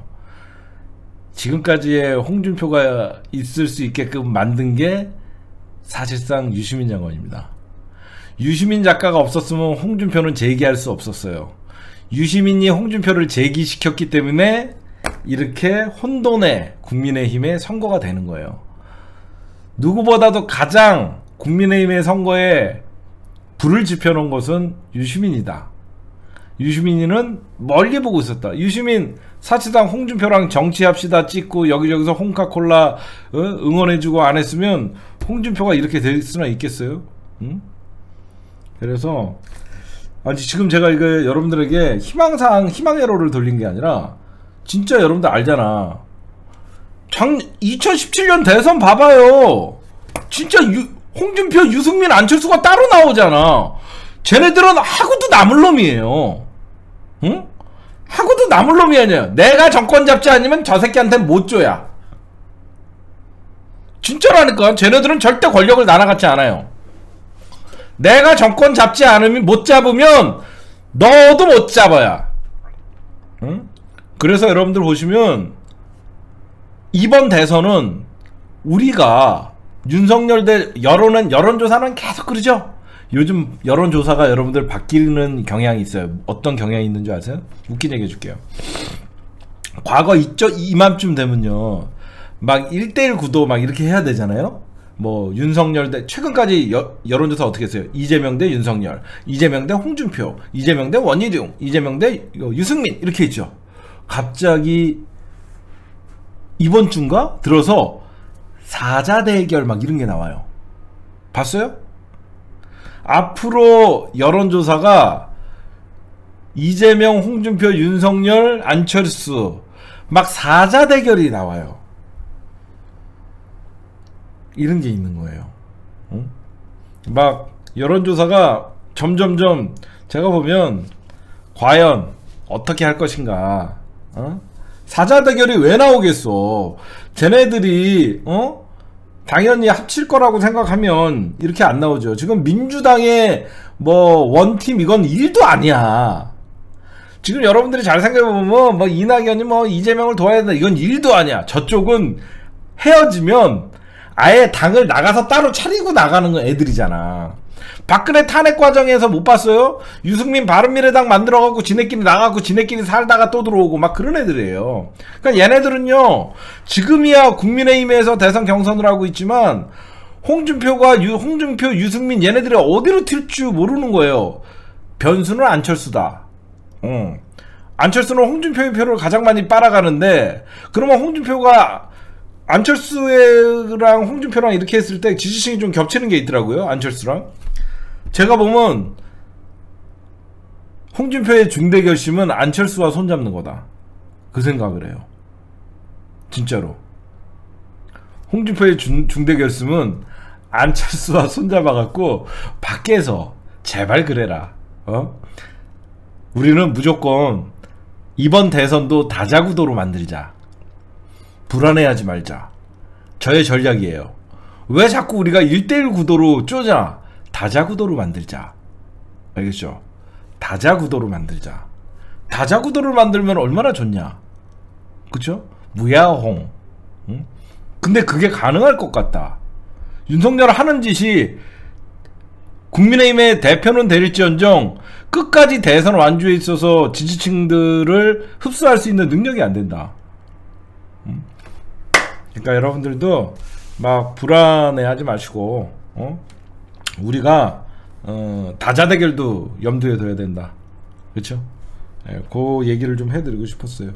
지금까지의 홍준표가 있을 수 있게끔 만든 게 사실상 유시민 장관입니다. 유시민 작가가 없었으면 홍준표는 재기할 수 없었어요. 유시민이 홍준표를 재기시켰기 때문에 이렇게 혼돈의 국민의힘의 선거가 되는 거예요. 누구보다도 가장 국민의힘의 선거에 불을 지펴놓은 것은 유시민이다. 유시민이는 멀리 보고 있었다. 유시민 사실상 홍준표랑 정치합시다 찍고 여기저기서 홍카콜라 어? 응원해주고 안 했으면 홍준표가 이렇게 될 수나 있겠어요? 응? 그래서 아니 지금 제가 이거 여러분들에게 희망사항, 희망회로를 돌린 게 아니라 진짜 여러분들 알잖아. 장 이천십칠 년 대선 봐봐요. 진짜 유, 홍준표, 유승민, 안철수가 따로 나오잖아. 쟤네들은 하고도 남을 놈이에요. 응? 하고도 남을 놈이 아니야. 내가 정권 잡지 않으면 저 새끼한테 못 줘야. 진짜라니까. 쟤네들은 절대 권력을 날아가지 않아요. 내가 정권 잡지 않으면 못 잡으면 너도 못 잡아야. 응? 그래서 여러분들 보시면 이번 대선은 우리가 윤석열 대 여론은 여론조사는 계속 그러죠. 요즘 여론조사가 여러분들 바뀌는 경향이 있어요. 어떤 경향이 있는 줄 아세요? 웃긴 얘기 해줄게요. 과거 이쪽 이맘쯤 되면요 막 일 대일 구도 막 이렇게 해야 되잖아요. 뭐 윤석열 대 최근까지 여, 여론조사 어떻게 했어요? 이재명 대 윤석열, 이재명 대 홍준표, 이재명 대 원희룡, 이재명 대 유승민 이렇게 있죠. 갑자기 이번 주인가 들어서 사자 대결 막 이런 게 나와요. 봤어요? 앞으로 여론조사가 이재명, 홍준표, 윤석열, 안철수 막 사자 대결이 나와요. 이런 게 있는 거예요. 응? 막 여론조사가 점점점 제가 보면 과연 어떻게 할 것인가. 어? 사자 대결이 왜 나오겠어. 쟤네들이 어? 당연히 합칠 거라고 생각하면 이렇게 안 나오죠. 지금 민주당의 뭐 원팀 이건 일도 아니야. 지금 여러분들이 잘 생각해보면 뭐 이낙연이 뭐 이재명을 도와야 된다 이건 일도 아니야. 저쪽은 헤어지면 아예 당을 나가서 따로 차리고 나가는 건 애들이잖아. 박근혜 탄핵 과정에서 못 봤어요? 유승민 바른미래당 만들어갖고 지네끼리 나가고 지네끼리 살다가 또 들어오고 막 그런 애들이에요. 그러니까 얘네들은요 지금이야 국민의힘에서 대선 경선을 하고 있지만 홍준표가 유, 홍준표 유승민 얘네들이 어디로 튈 줄 모르는 거예요. 변수는 안철수다. 응. 안철수는 홍준표의 표를 가장 많이 빨아가는데 그러면 홍준표가 안철수랑 홍준표랑 이렇게 했을 때 지지층이 좀 겹치는 게 있더라고요. 안철수랑. 제가 보면 홍준표의 중대 결심은 안철수와 손잡는 거다. 그 생각을 해요. 진짜로. 홍준표의 중, 중대 결심은 안철수와 손잡아갖고 밖에서 제발 그래라. 어? 우리는 무조건 이번 대선도 다자구도로 만들자. 불안해하지 말자. 저의 전략이에요. 왜 자꾸 우리가 일 대일 구도로 쪼자? 다자구도로 만들자. 알겠죠? 다자구도로 만들자. 다자구도를 만들면 얼마나 좋냐? 그쵸? 무야홍. 응? 근데 그게 가능할 것 같다. 윤석열 하는 짓이 국민의힘의 대표는 될지언정 끝까지 대선 완주에 있어서 지지층들을 흡수할 수 있는 능력이 안 된다. 응? 그러니까 여러분들도 막 불안해하지 마시고 어? 우리가 어, 다자대결도 염두에 둬야 된다. 그렇죠? 네, 그 얘기를 좀 해드리고 싶었어요.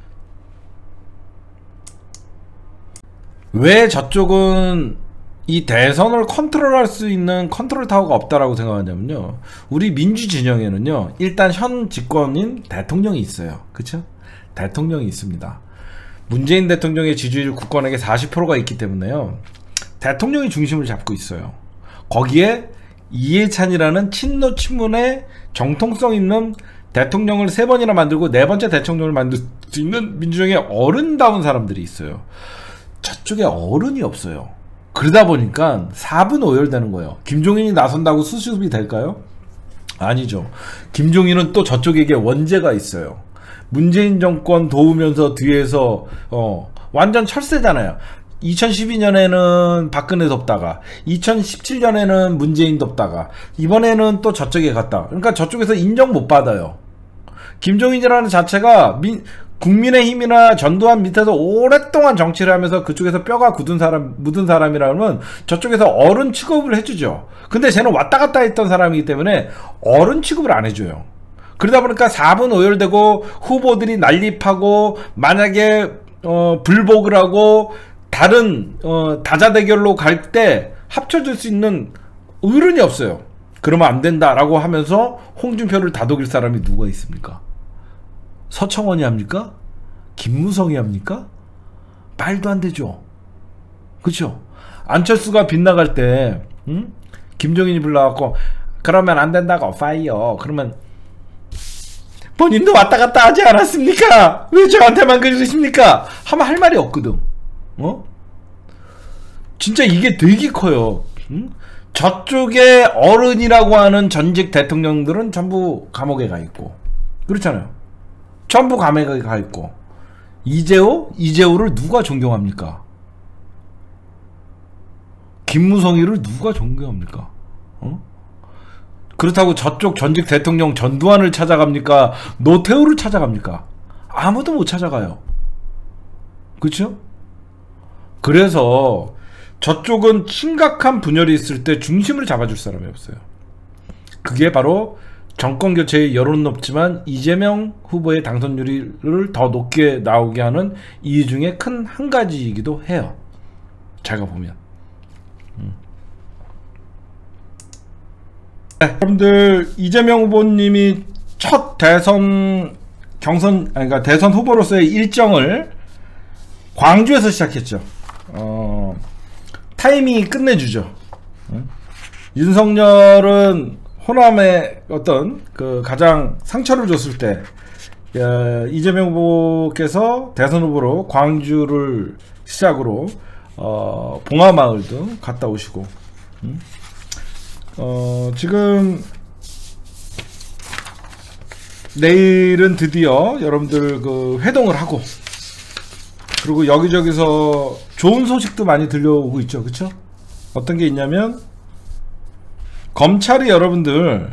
왜 저쪽은 이 대선을 컨트롤할 수 있는 컨트롤 타워가 없다라고 생각하냐면요. 우리 민주 진영에는요. 일단 현 집권인 대통령이 있어요. 그렇죠? 대통령이 있습니다. 문재인 대통령의 지지율 국권에게 사십 퍼센트가 있기 때문에요. 대통령이 중심을 잡고 있어요. 거기에 이해찬이라는 친노 친문의 정통성 있는 대통령을 세 번이나 만들고 네 번째 대통령을 만들 수 있는 민주정의 어른다운 사람들이 있어요. 저쪽에 어른이 없어요. 그러다 보니까 사분 오열되는 거예요. 김종인이 나선다고 수습이 될까요? 아니죠. 김종인은 또 저쪽에게 원죄가 있어요. 문재인 정권 도우면서 뒤에서 어 완전 철새잖아요. 이천십이 년에는 박근혜 덮다가 이천십칠 년에는 문재인 덮다가 이번에는 또 저쪽에 갔다. 그러니까 저쪽에서 인정 못 받아요. 김종인이라는 자체가 민, 국민의힘이나 전두환 밑에서 오랫동안 정치를 하면서 그쪽에서 뼈가 굳은 사람, 묻은 사람이라면 저쪽에서 어른 취급을 해주죠. 근데 쟤는 왔다 갔다 했던 사람이기 때문에 어른 취급을 안 해줘요. 그러다 보니까 사분 오열되고 후보들이 난립하고 만약에 어, 불복을 하고 다른 어, 다자대결로 갈 때 합쳐질 수 있는 어른이 없어요. 그러면 안 된다라고 하면서 홍준표를 다독일 사람이 누가 있습니까? 서청원이 합니까? 김무성이 합니까? 말도 안 되죠. 그쵸? 안철수가 빗나갈 때 응? 김종인이 불러갖고 그러면 안 된다고 파이어. 그러면 본인도 왔다 갔다 하지 않았습니까? 왜 저한테만 그러십니까? 하면 할 말이 없거든. 어? 진짜 이게 되게 커요. 응? 저쪽에 어른이라고 하는 전직 대통령들은 전부 감옥에 가 있고 그렇잖아요. 전부 감옥에 가 있고 이재호? 이재호를 누가 존경합니까? 김무성이를 누가 존경합니까? 어? 그렇다고 저쪽 전직 대통령 전두환을 찾아갑니까? 노태우를 찾아갑니까? 아무도 못 찾아가요. 그렇죠? 그래서 저쪽은 심각한 분열이 있을 때 중심을 잡아줄 사람이 없어요. 그게 바로 정권교체의 여론은 높지만 이재명 후보의 당선율을 더 높게 나오게 하는 이유 중에 큰 한 가지이기도 해요. 제가 보면. 음. 네, 여러분들 이재명 후보님이 첫 대선 경선 아니 그러니까 대선 후보로서의 일정을 광주에서 시작했죠. 어, 타이밍이 끝내주죠. 응? 윤석열은 호남에 어떤 그 가장 상처를 줬을 때 야, 이재명 후보께서 대선 후보로 광주를 시작으로 어, 봉화마을도 갔다 오시고 음? 어, 지금 내일은 드디어 여러분들 그 회동을 하고 그리고 여기저기서 좋은 소식도 많이 들려오고 있죠. 그쵸? 어떤 게 있냐면 검찰이 여러분들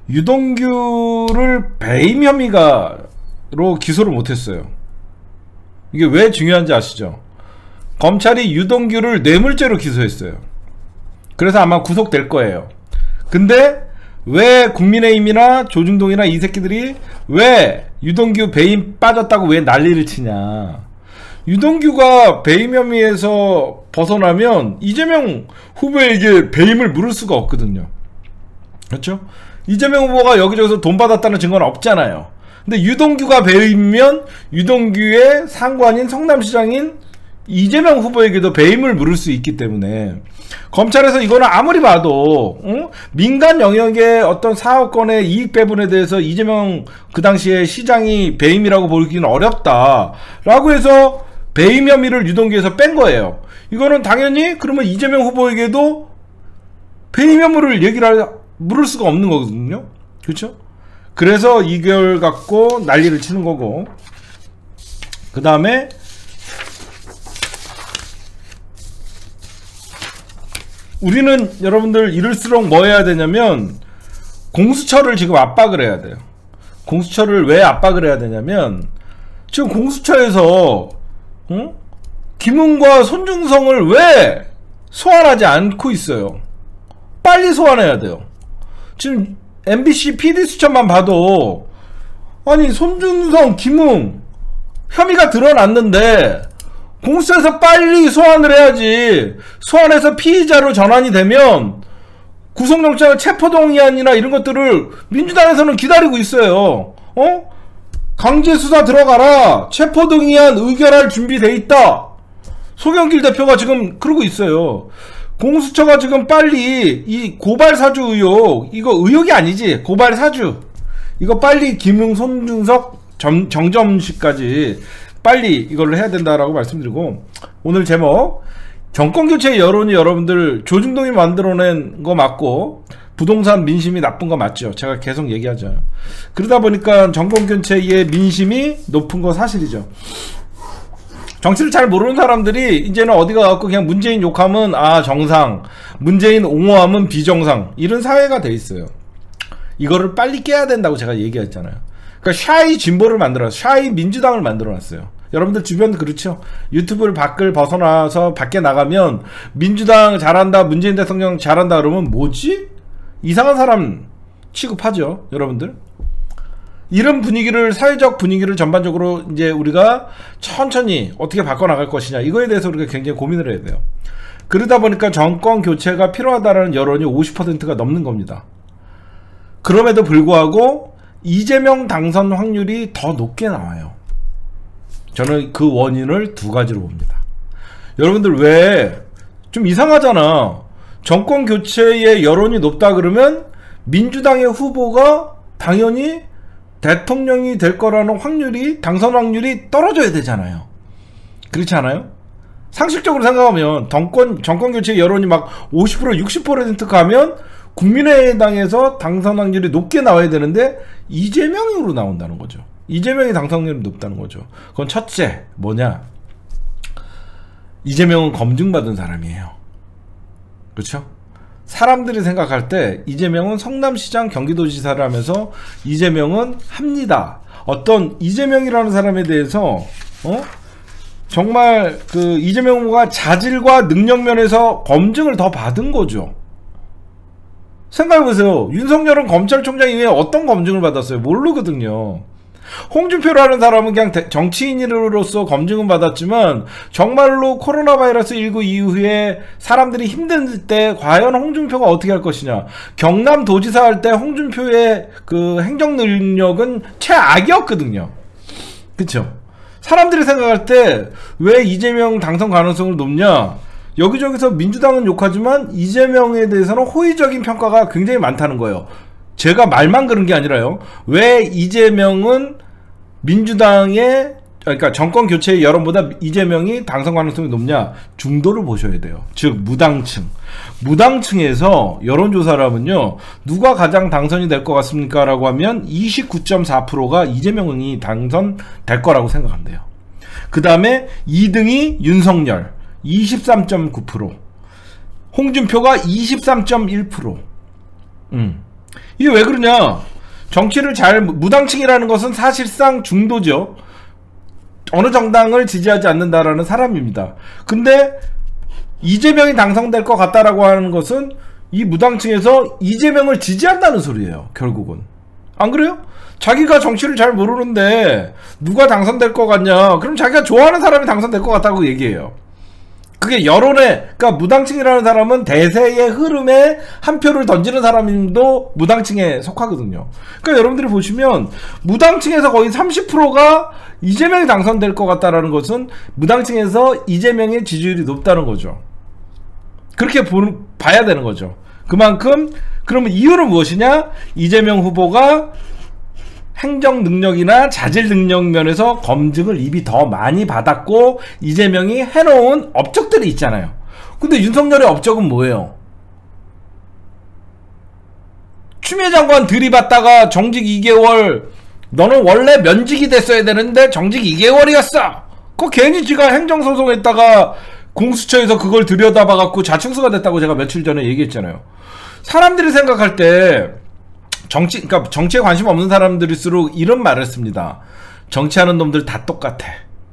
유동규를 배임 혐의가로 기소를 못했어요. 이게 왜 중요한지 아시죠? 검찰이 유동규를 뇌물죄로 기소했어요. 그래서 아마 구속될 거예요. 근데 왜 국민의힘이나 조중동이나 이 새끼들이 왜 유동규 배임 빠졌다고 왜 난리를 치냐. 유동규가 배임 혐의에서 벗어나면 이재명 후보에게 배임을 물을 수가 없거든요. 그렇죠? 이재명 후보가 여기저기서 돈 받았다는 증거는 없잖아요. 근데 유동규가 배임이면 유동규의 상관인 성남시장인 이재명 후보에게도 배임을 물을 수 있기 때문에 검찰에서 이거는 아무리 봐도 응? 민간 영역의 어떤 사업권의 이익 배분에 대해서 이재명 그 당시에 시장이 배임이라고 보기는 어렵다 라고 해서 배임 혐의를 유동규에서 뺀 거예요. 이거는 당연히 그러면 이재명 후보에게도 배임 혐의를 얘기를 물을 수가 없는 거거든요. 그렇죠? 그래서 이걸 갖고 난리를 치는 거고, 그 다음에 우리는 여러분들 이럴수록 뭐 해야 되냐면 공수처를 지금 압박을 해야 돼요. 공수처를 왜 압박을 해야 되냐면 지금 공수처에서 응? 김웅과 손중성을 왜 소환하지 않고 있어요? 빨리 소환해야 돼요. 지금 엠비씨 피디 수첩만 봐도 아니 손준성, 김웅 혐의가 드러났는데 공수처에서 빨리 소환을 해야지. 소환해서 피의자로 전환이 되면 구속영장을 체포동의안이나 이런 것들을 민주당에서는 기다리고 있어요. 어? 강제수사 들어가라. 체포동의안 의결할 준비돼 있다. 송영길 대표가 지금 그러고 있어요. 공수처가 지금 빨리 이 고발사주 의혹, 이거 의혹이 아니지, 고발사주, 이거 빨리 김웅, 손준석 점, 정점식까지 빨리 이걸로 해야 된다라고 말씀드리고, 오늘 제목 정권교체 여론이 여러분들 조중동이 만들어낸 거 맞고 부동산 민심이 나쁜 거 맞죠? 제가 계속 얘기하죠. 그러다 보니까 정권교체의 민심이 높은 거 사실이죠. 정치를 잘 모르는 사람들이 이제는 어디 가갖고 그냥 문재인 욕하면 아 정상, 문재인 옹호하면 비정상, 이런 사회가 돼 있어요. 이거를 빨리 깨야 된다고 제가 얘기했잖아요. 그러니까 샤이 진보를 만들어놨어요. 샤이 민주당을 만들어놨어요. 여러분들 주변도 그렇죠. 유튜브를 밖을 벗어나서 밖에 나가면 민주당 잘한다, 문재인 대통령 잘한다 그러면 뭐지? 이상한 사람 취급하죠. 여러분들 이런 분위기를, 사회적 분위기를 전반적으로 이제 우리가 천천히 어떻게 바꿔나갈 것이냐, 이거에 대해서 우리가 굉장히 고민을 해야 돼요. 그러다 보니까 정권 교체가 필요하다는 여론이 오십 퍼센트가 넘는 겁니다. 그럼에도 불구하고 이재명 당선 확률이 더 높게 나와요. 저는 그 원인을 두 가지로 봅니다. 여러분들 왜 좀 이상하잖아. 정권 교체의 여론이 높다 그러면 민주당의 후보가 당연히 대통령이 될 거라는 확률이, 당선 확률이 떨어져야 되잖아요. 그렇지 않아요? 상식적으로 생각하면 정권, 정권 교체 여론이 막 오십 퍼센트, 육십 퍼센트 가면 국민의당에서 당선 확률이 높게 나와야 되는데 이재명으로 나온다는 거죠. 이재명이 당선률이 높다는 거죠. 그건 첫째 뭐냐, 이재명은 검증받은 사람이에요. 그렇죠? 사람들이 생각할 때 이재명은 성남시장 경기도지사를 하면서 이재명은 합니다. 어떤 이재명이라는 사람에 대해서 어? 정말 그 이재명 후보가 자질과 능력 면에서 검증을 더 받은 거죠. 생각해보세요. 윤석열은 검찰총장 이외에 어떤 검증을 받았어요? 모르거든요. 홍준표라는 사람은 그냥 정치인으로서 검증은 받았지만 정말로 코로나 바이러스 십구 이후에 사람들이 힘든 때 과연 홍준표가 어떻게 할 것이냐. 경남도지사 할 때 홍준표의 그 행정 능력은 최악이었거든요. 그쵸? 사람들이 생각할 때 왜 이재명 당선 가능성을 높냐? 여기저기서 민주당은 욕하지만 이재명에 대해서는 호의적인 평가가 굉장히 많다는 거예요. 제가 말만 그런 게 아니라요. 왜 이재명은 민주당의 그러니까 정권 교체의 여론보다 이재명이 당선 가능성이 높냐? 중도를 보셔야 돼요. 즉 무당층. 무당층에서 여론조사를 하면요. 누가 가장 당선이 될 것 같습니까? 라고 하면 이십구 점 사 퍼센트가 이재명이 당선될 거라고 생각한대요. 그 다음에 이 등이 윤석열 이십삼 점 구 퍼센트, 홍준표가 이십삼 점 일 퍼센트. 음. 이게 왜 그러냐? 정치를 잘 무당층이라는 것은 사실상 중도죠. 어느 정당을 지지하지 않는다라는 사람입니다. 근데 이재명이 당선될 것 같다라고 하는 것은 이 무당층에서 이재명을 지지한다는 소리예요. 결국은. 안 그래요? 자기가 정치를 잘 모르는데 누가 당선될 것 같냐? 그럼 자기가 좋아하는 사람이 당선될 것 같다고 얘기해요. 그게 여론에, 그러니까 무당층이라는 사람은 대세의 흐름에 한 표를 던지는 사람도 무당층에 속하거든요. 그러니까 여러분들이 보시면 무당층에서 거의 삼십 퍼센트가 이재명이 당선될 것 같다라는 것은 무당층에서 이재명의 지지율이 높다는 거죠. 그렇게 보, 봐야 되는 거죠. 그만큼 그러면 이유는 무엇이냐? 이재명 후보가 행정 능력이나 자질 능력 면에서 검증을 이미 더 많이 받았고 이재명이 해놓은 업적들이 있잖아요. 근데 윤석열의 업적은 뭐예요? 추미애 장관 들이받다가 정직 이 개월, 너는 원래 면직이 됐어야 되는데 정직 이 개월이었어. 그거 괜히 지가 행정소송했다가 공수처에서 그걸 들여다봐갖고 자충수가 됐다고 제가 며칠 전에 얘기했잖아요. 사람들이 생각할 때 정치, 그러니까 정치에 관심 없는 사람들일수록 이런 말을 씁니다. 정치하는 놈들 다 똑같아.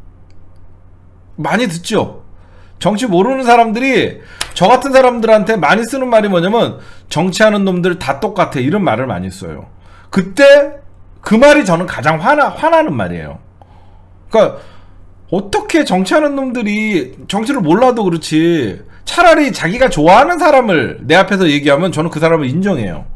많이 듣죠? 정치 모르는 사람들이 저 같은 사람들한테 많이 쓰는 말이 뭐냐면 정치하는 놈들 다 똑같아. 이런 말을 많이 써요. 그때 그 말이 저는 가장 화나, 화나는 말이에요. 그러니까 어떻게 정치하는 놈들이 정치를 몰라도 그렇지 차라리 자기가 좋아하는 사람을 내 앞에서 얘기하면 저는 그 사람을 인정해요.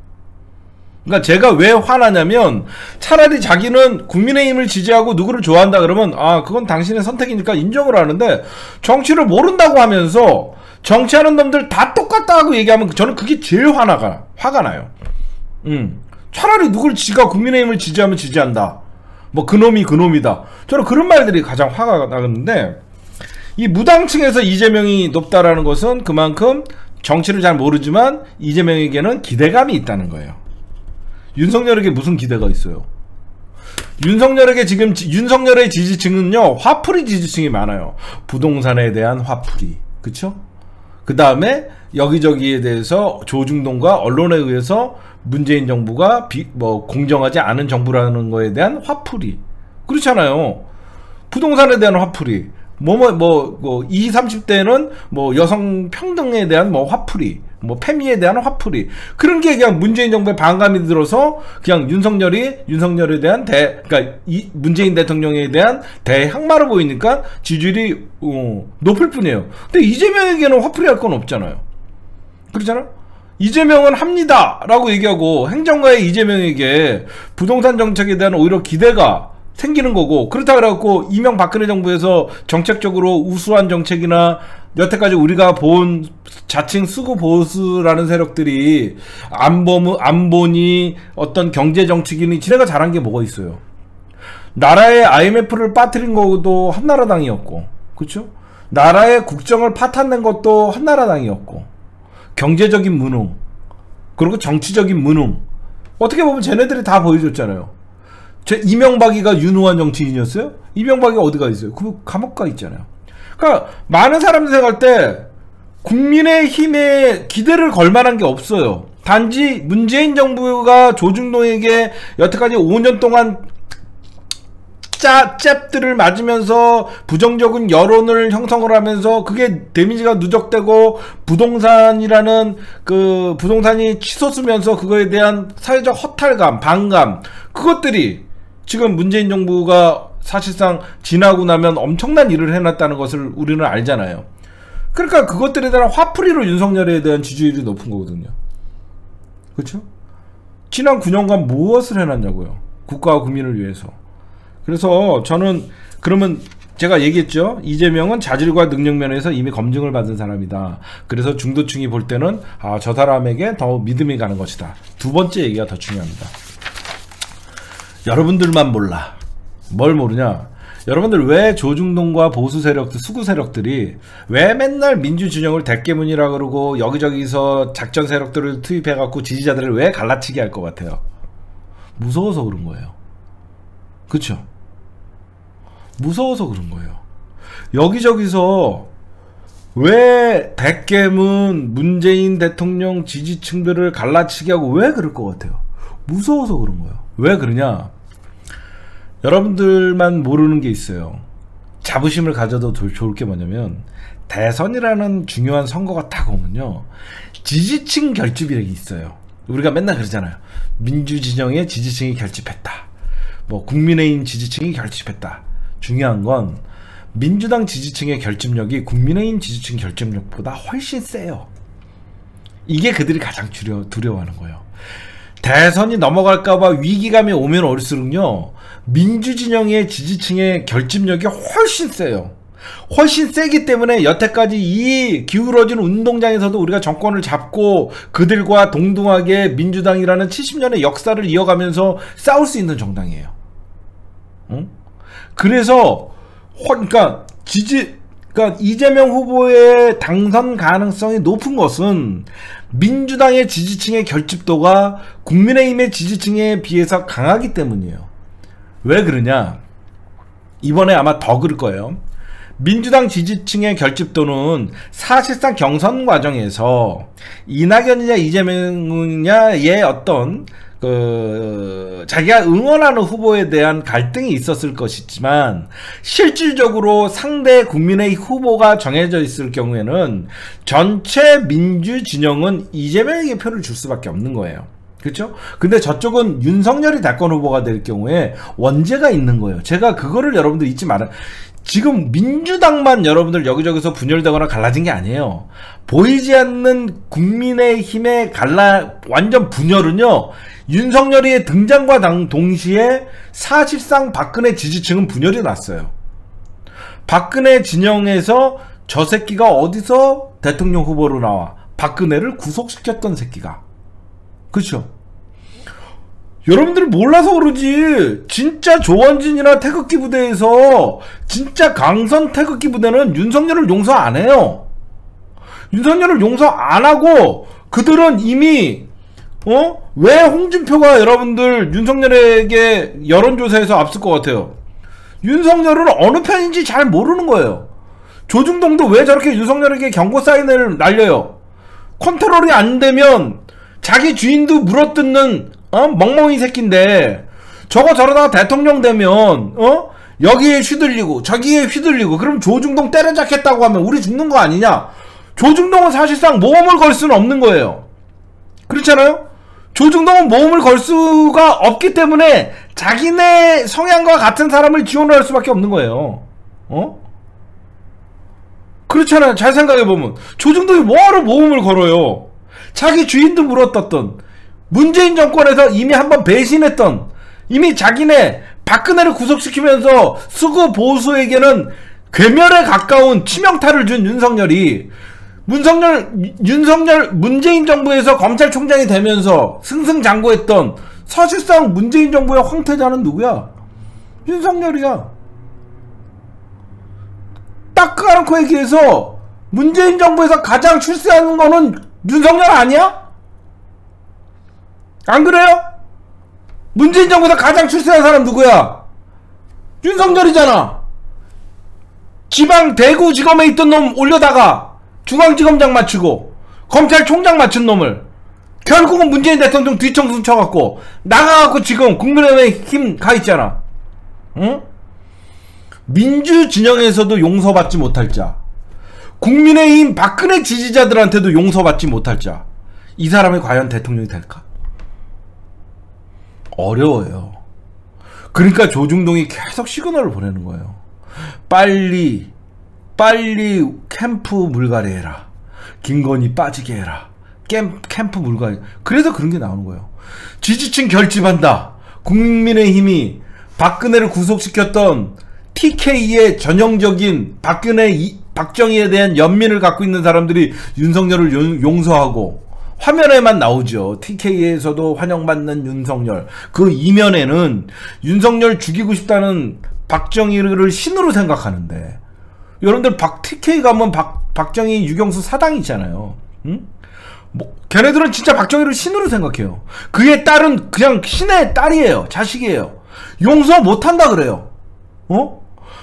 그러니까 제가 왜 화나냐면 차라리 자기는 국민의힘을 지지하고 누구를 좋아한다 그러면 아 그건 당신의 선택이니까 인정을 하는데 정치를 모른다고 하면서 정치하는 놈들 다 똑같다고 얘기하면 저는 그게 제일 화나가 화가 나요. 음 차라리 누굴 지가 국민의힘을 지지하면 지지한다. 뭐 그놈이 그놈이다. 저는 그런 말들이 가장 화가 나는데 이 무당층에서 이재명이 높다라는 것은 그만큼 정치를 잘 모르지만 이재명에게는 기대감이 있다는 거예요. 윤석열에게 무슨 기대가 있어요? 윤석열에게 지금 윤석열의 지지층은요 화풀이 지지층이 많아요. 부동산에 대한 화풀이, 그쵸? 그 다음에 여기저기에 대해서 조중동과 언론에 의해서 문재인 정부가 비, 뭐 공정하지 않은 정부라는 거에 대한 화풀이, 그렇잖아요. 부동산에 대한 화풀이, 뭐뭐 뭐 뭐 이십, 삼십 대는 뭐 여성 평등에 대한 뭐 화풀이, 뭐 페미에 대한 화풀이, 그런 게 그냥 문재인 정부에 반감이 들어서 그냥 윤석열이 윤석열에 대한 대 그러니까 이 문재인 대통령에 대한 대항마로 보이니까 지지율이 어, 높을 뿐이에요. 근데 이재명에게는 화풀이 할 건 없잖아요. 그렇잖아? 이재명은 합니다 라고 얘기하고 행정가의 이재명에게 부동산 정책에 대한 오히려 기대가 생기는 거고, 그렇다 그래갖고 이명박근혜 정부에서 정책적으로 우수한 정책이나 여태까지 우리가 본 자칭 수구 보수라는 세력들이 안보, 안보니 어떤 경제정책이니 지네가 잘한 게 뭐가 있어요? 나라의 아이엠에프를 빠뜨린 것도 한나라당이었고, 그쵸? 나라의 국정을 파탄낸 것도 한나라당이었고, 경제적인 무능, 그리고 정치적인 무능, 어떻게 보면 쟤네들이 다 보여줬잖아요. 제 이명박이가 유능한 정치인이었어요? 이명박이 어디가 있어요? 그 감옥 가 있잖아요. 그러니까 많은 사람들이 생각할 때 국민의힘에 기대를 걸 만한 게 없어요. 단지 문재인 정부가 조중동에게 여태까지 오 년 동안 짜, 잽들을 맞으면서 부정적인 여론을 형성을 하면서 그게 데미지가 누적되고 부동산이라는 그 부동산이 치솟으면서 그거에 대한 사회적 허탈감, 반감, 그것들이 지금 문재인 정부가 사실상 지나고 나면 엄청난 일을 해놨다는 것을 우리는 알잖아요. 그러니까 그것들에 대한 화풀이로 윤석열에 대한 지지율이 높은 거거든요. 그렇죠? 지난 구 년간 무엇을 해놨냐고요. 국가와 국민을 위해서. 그래서 저는 그러면 제가 얘기했죠. 이재명은 자질과 능력 면에서 이미 검증을 받은 사람이다. 그래서 중도층이 볼 때는 아, 저 사람에게 더 믿음이 가는 것이다. 두 번째 얘기가 더 중요합니다. 여러분들만 몰라. 뭘 모르냐? 여러분들 왜 조중동과 보수 세력들, 수구 세력들이 왜 맨날 민주진영을 대깨문이라 그러고 여기저기서 작전 세력들을 투입해갖고 지지자들을 왜 갈라치게 할 것 같아요? 무서워서 그런 거예요. 그쵸? 무서워서 그런 거예요. 여기저기서 왜 대깨문 문재인 대통령 지지층들을 갈라치게 하고 왜 그럴 것 같아요? 무서워서 그런 거예요. 왜 그러냐? 여러분들만 모르는 게 있어요. 자부심을 가져도 좋을 게 뭐냐면 대선이라는 중요한 선거가 딱 오면요, 지지층 결집이라는 게 있어요. 우리가 맨날 그러잖아요. 민주진영의 지지층이 결집했다, 뭐 국민의힘 지지층이 결집했다. 중요한 건 민주당 지지층의 결집력이 국민의힘 지지층 결집력보다 훨씬 세요. 이게 그들이 가장 두려, 두려워하는 거예요. 대선이 넘어갈까봐 위기감이 오면 올수록요, 민주진영의 지지층의 결집력이 훨씬 세요. 훨씬 세기 때문에 여태까지 이 기울어진 운동장에서도 우리가 정권을 잡고 그들과 동등하게 민주당이라는 칠십 년의 역사를 이어가면서 싸울 수 있는 정당이에요. 응? 그래서 그러니까 지지 그러니까 이재명 후보의 당선 가능성이 높은 것은 민주당의 지지층의 결집도가 국민의힘의 지지층에 비해서 강하기 때문이에요. 왜 그러냐? 이번에 아마 더 그럴 거예요. 민주당 지지층의 결집도는 사실상 경선 과정에서 이낙연이냐 이재명이냐의 어떤 그 자기가 응원하는 후보에 대한 갈등이 있었을 것이지만 실질적으로 상대 국민의 후보가 정해져 있을 경우에는 전체 민주 진영은 이재명에게 표를 줄 수밖에 없는 거예요. 그렇죠? 근데 저쪽은 윤석열이 대권 후보가 될 경우에 원죄가 있는 거예요. 제가 그거를 여러분들 잊지 말아요. 지금 민주당만 여러분들 여기저기서 분열되거나 갈라진 게 아니에요. 보이지 않는 국민의힘의 갈라 완전 분열은요, 윤석열의 등장과 당 동시에 사실상 박근혜 지지층은 분열이 났어요. 박근혜 진영에서 저 새끼가 어디서 대통령 후보로 나와? 박근혜를 구속시켰던 새끼가. 그렇죠? 여러분들 몰라서 그러지. 진짜 조원진이나 태극기 부대에서 진짜 강선 태극기 부대는 윤석열을 용서 안 해요. 윤석열을 용서 안 하고 그들은 이미 어? 왜 홍준표가 여러분들 윤석열에게 여론조사에서 앞설 것 같아요? 윤석열은 어느 편인지 잘 모르는 거예요. 조중동도 왜 저렇게 윤석열에게 경고 사인을 날려요? 컨트롤이 안 되면 자기 주인도 물어뜯는 어? 멍멍이 새끼인데 저거 저러다가 대통령 되면 어? 여기에 휘둘리고 저기에 휘둘리고 그럼 조중동 때려잡겠다고 하면 우리 죽는 거 아니냐? 조중동은 사실상 모험을 걸 수는 없는 거예요. 그렇잖아요? 조중동은 모험을 걸 수가 없기 때문에 자기네 성향과 같은 사람을 지원을 할 수밖에 없는 거예요. 어? 그렇잖아요. 잘 생각해보면 조중동이 뭐하러 모험을 걸어요? 자기 주인도 물어떴던, 문재인 정권에서 이미 한번 배신했던, 이미 자기네 박근혜를 구속시키면서 수구 보수에게는 괴멸에 가까운 치명타를 준 윤석열이 문석열, 윤석열 문재인 정부에서 검찰총장이 되면서 승승장구했던, 사실상 문재인 정부의 황태자는 누구야? 윤석열이야. 딱 까놓고 얘기해서 문재인 정부에서 가장 출세하는 거는 윤석열 아니야? 안 그래요? 문재인 정부에서 가장 출세한 사람 누구야? 윤석열이잖아. 지방 대구지검에 있던 놈 올려다가 중앙지검장 맞추고 검찰총장 맞춘 놈을 결국은 문재인 대통령 뒤통수 쳐갖고 나가갖고 지금 국민의힘 가있잖아. 응? 민주진영에서도 용서받지 못할 자, 국민의힘 박근혜 지지자들한테도 용서받지 못할 자, 이 사람이 과연 대통령이 될까? 어려워요. 그러니까 조중동이 계속 시그널을 보내는 거예요. 빨리 빨리 캠프 물갈이 해라. 김건희 빠지게 해라. 캠, 캠프 물갈이. 그래서 그런 게 나오는 거예요. 지지층 결집한다. 국민의힘이 박근혜를 구속시켰던 티케이의 전형적인 박근혜, 이, 박정희에 대한 연민을 갖고 있는 사람들이 윤석열을 용, 용서하고 화면에만 나오죠. 티케이에서도 환영받는 윤석열. 그 이면에는 윤석열 죽이고 싶다는 박정희를 신으로 생각하는데, 여러분들 박 티케이 가면 박, 박정희, 유경수 사당이잖아요. 응? 뭐 걔네들은 진짜 박정희를 신으로 생각해요. 그의 딸은 그냥 신의 딸이에요. 자식이에요. 용서 못한다 그래요. 어?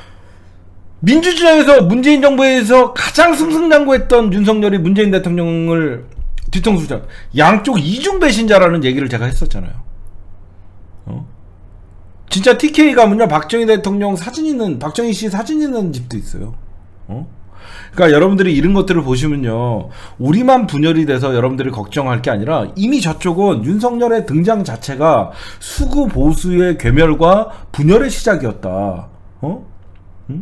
민주주의에서 문재인 정부에서 가장 승승장구했던 윤석열이 문재인 대통령을 뒤통수 잡, 양쪽 이중 배신자라는 얘기를 제가 했었잖아요. 어? 진짜 티케이 가면요, 박정희 대통령 사진 있는, 박정희 씨 사진 있는 집도 있어요. 어? 그러니까 여러분들이 이런 것들을 보시면요, 우리만 분열이 돼서 여러분들이 걱정할 게 아니라 이미 저쪽은 윤석열의 등장 자체가 수구 보수의 괴멸과 분열의 시작이었다. 어? 응?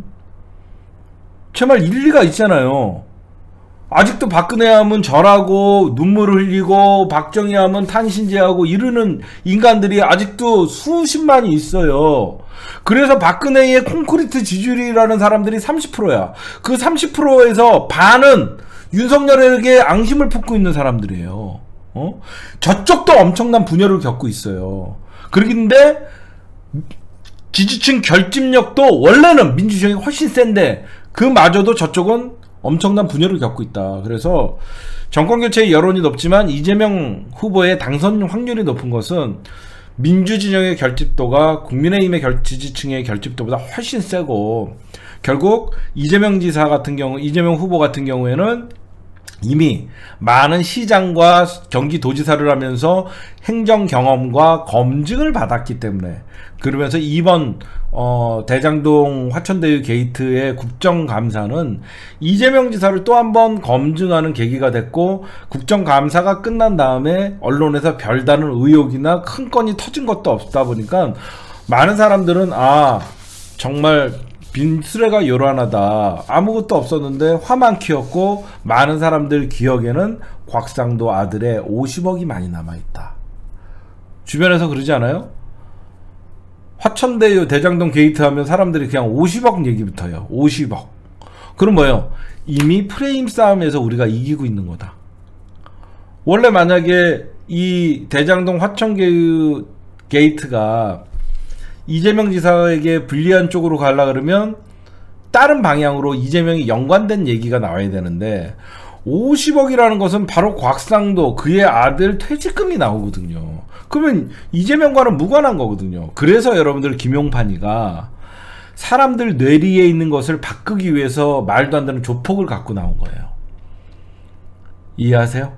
정말 일리가 있잖아요. 아직도 박근혜 하면 절하고 눈물을 흘리고 박정희 하면 탄신제하고 이러는 인간들이 아직도 수십만이 있어요. 그래서 박근혜의 콘크리트 지지율이라는 사람들이 삼십 퍼센트야. 그 삼십 퍼센트에서 반은 윤석열에게 앙심을 품고 있는 사람들이에요. 어? 저쪽도 엄청난 분열을 겪고 있어요. 그런데 지지층 결집력도 원래는 민주주의가 훨씬 센데 그마저도 저쪽은 엄청난 분열을 겪고 있다. 그래서 정권교체의 여론이 높지만 이재명 후보의 당선 확률이 높은 것은 민주진영의 결집도가 국민의힘의 결, 지지층의 결집도보다 훨씬 세고, 결국 이재명 지사 같은 경우, 이재명 후보 같은 경우에는 이미 많은 시장과 경기도지사를 하면서 행정 경험과 검증을 받았기 때문에, 그러면서 이번 어, 대장동 화천대유 게이트의 국정감사는 이재명 지사를 또 한 번 검증하는 계기가 됐고, 국정감사가 끝난 다음에 언론에서 별다른 의혹이나 큰 건이 터진 것도 없다 보니까 많은 사람들은 아, 정말 빈수레가 요란하다, 아무것도 없었는데 화만 키웠고 많은 사람들 기억에는 곽상도 아들의 오십억이 많이 남아있다. 주변에서 그러지 않아요? 화천대유 대장동 게이트 하면 사람들이 그냥 오십억 얘기부터요. 오십억. 그럼 뭐예요? 이미 프레임 싸움에서 우리가 이기고 있는 거다. 원래 만약에 이 대장동 화천대유 게이트가 이재명 지사에게 불리한 쪽으로 가려고 그러면 다른 방향으로 이재명이 연관된 얘기가 나와야 되는데, 오십억이라는 것은 바로 곽상도 그의 아들 퇴직금이 나오거든요. 그러면 이재명과는 무관한 거거든요. 그래서 여러분들 김용판이가 사람들 뇌리에 있는 것을 바꾸기 위해서 말도 안 되는 조폭을 갖고 나온 거예요. 이해하세요?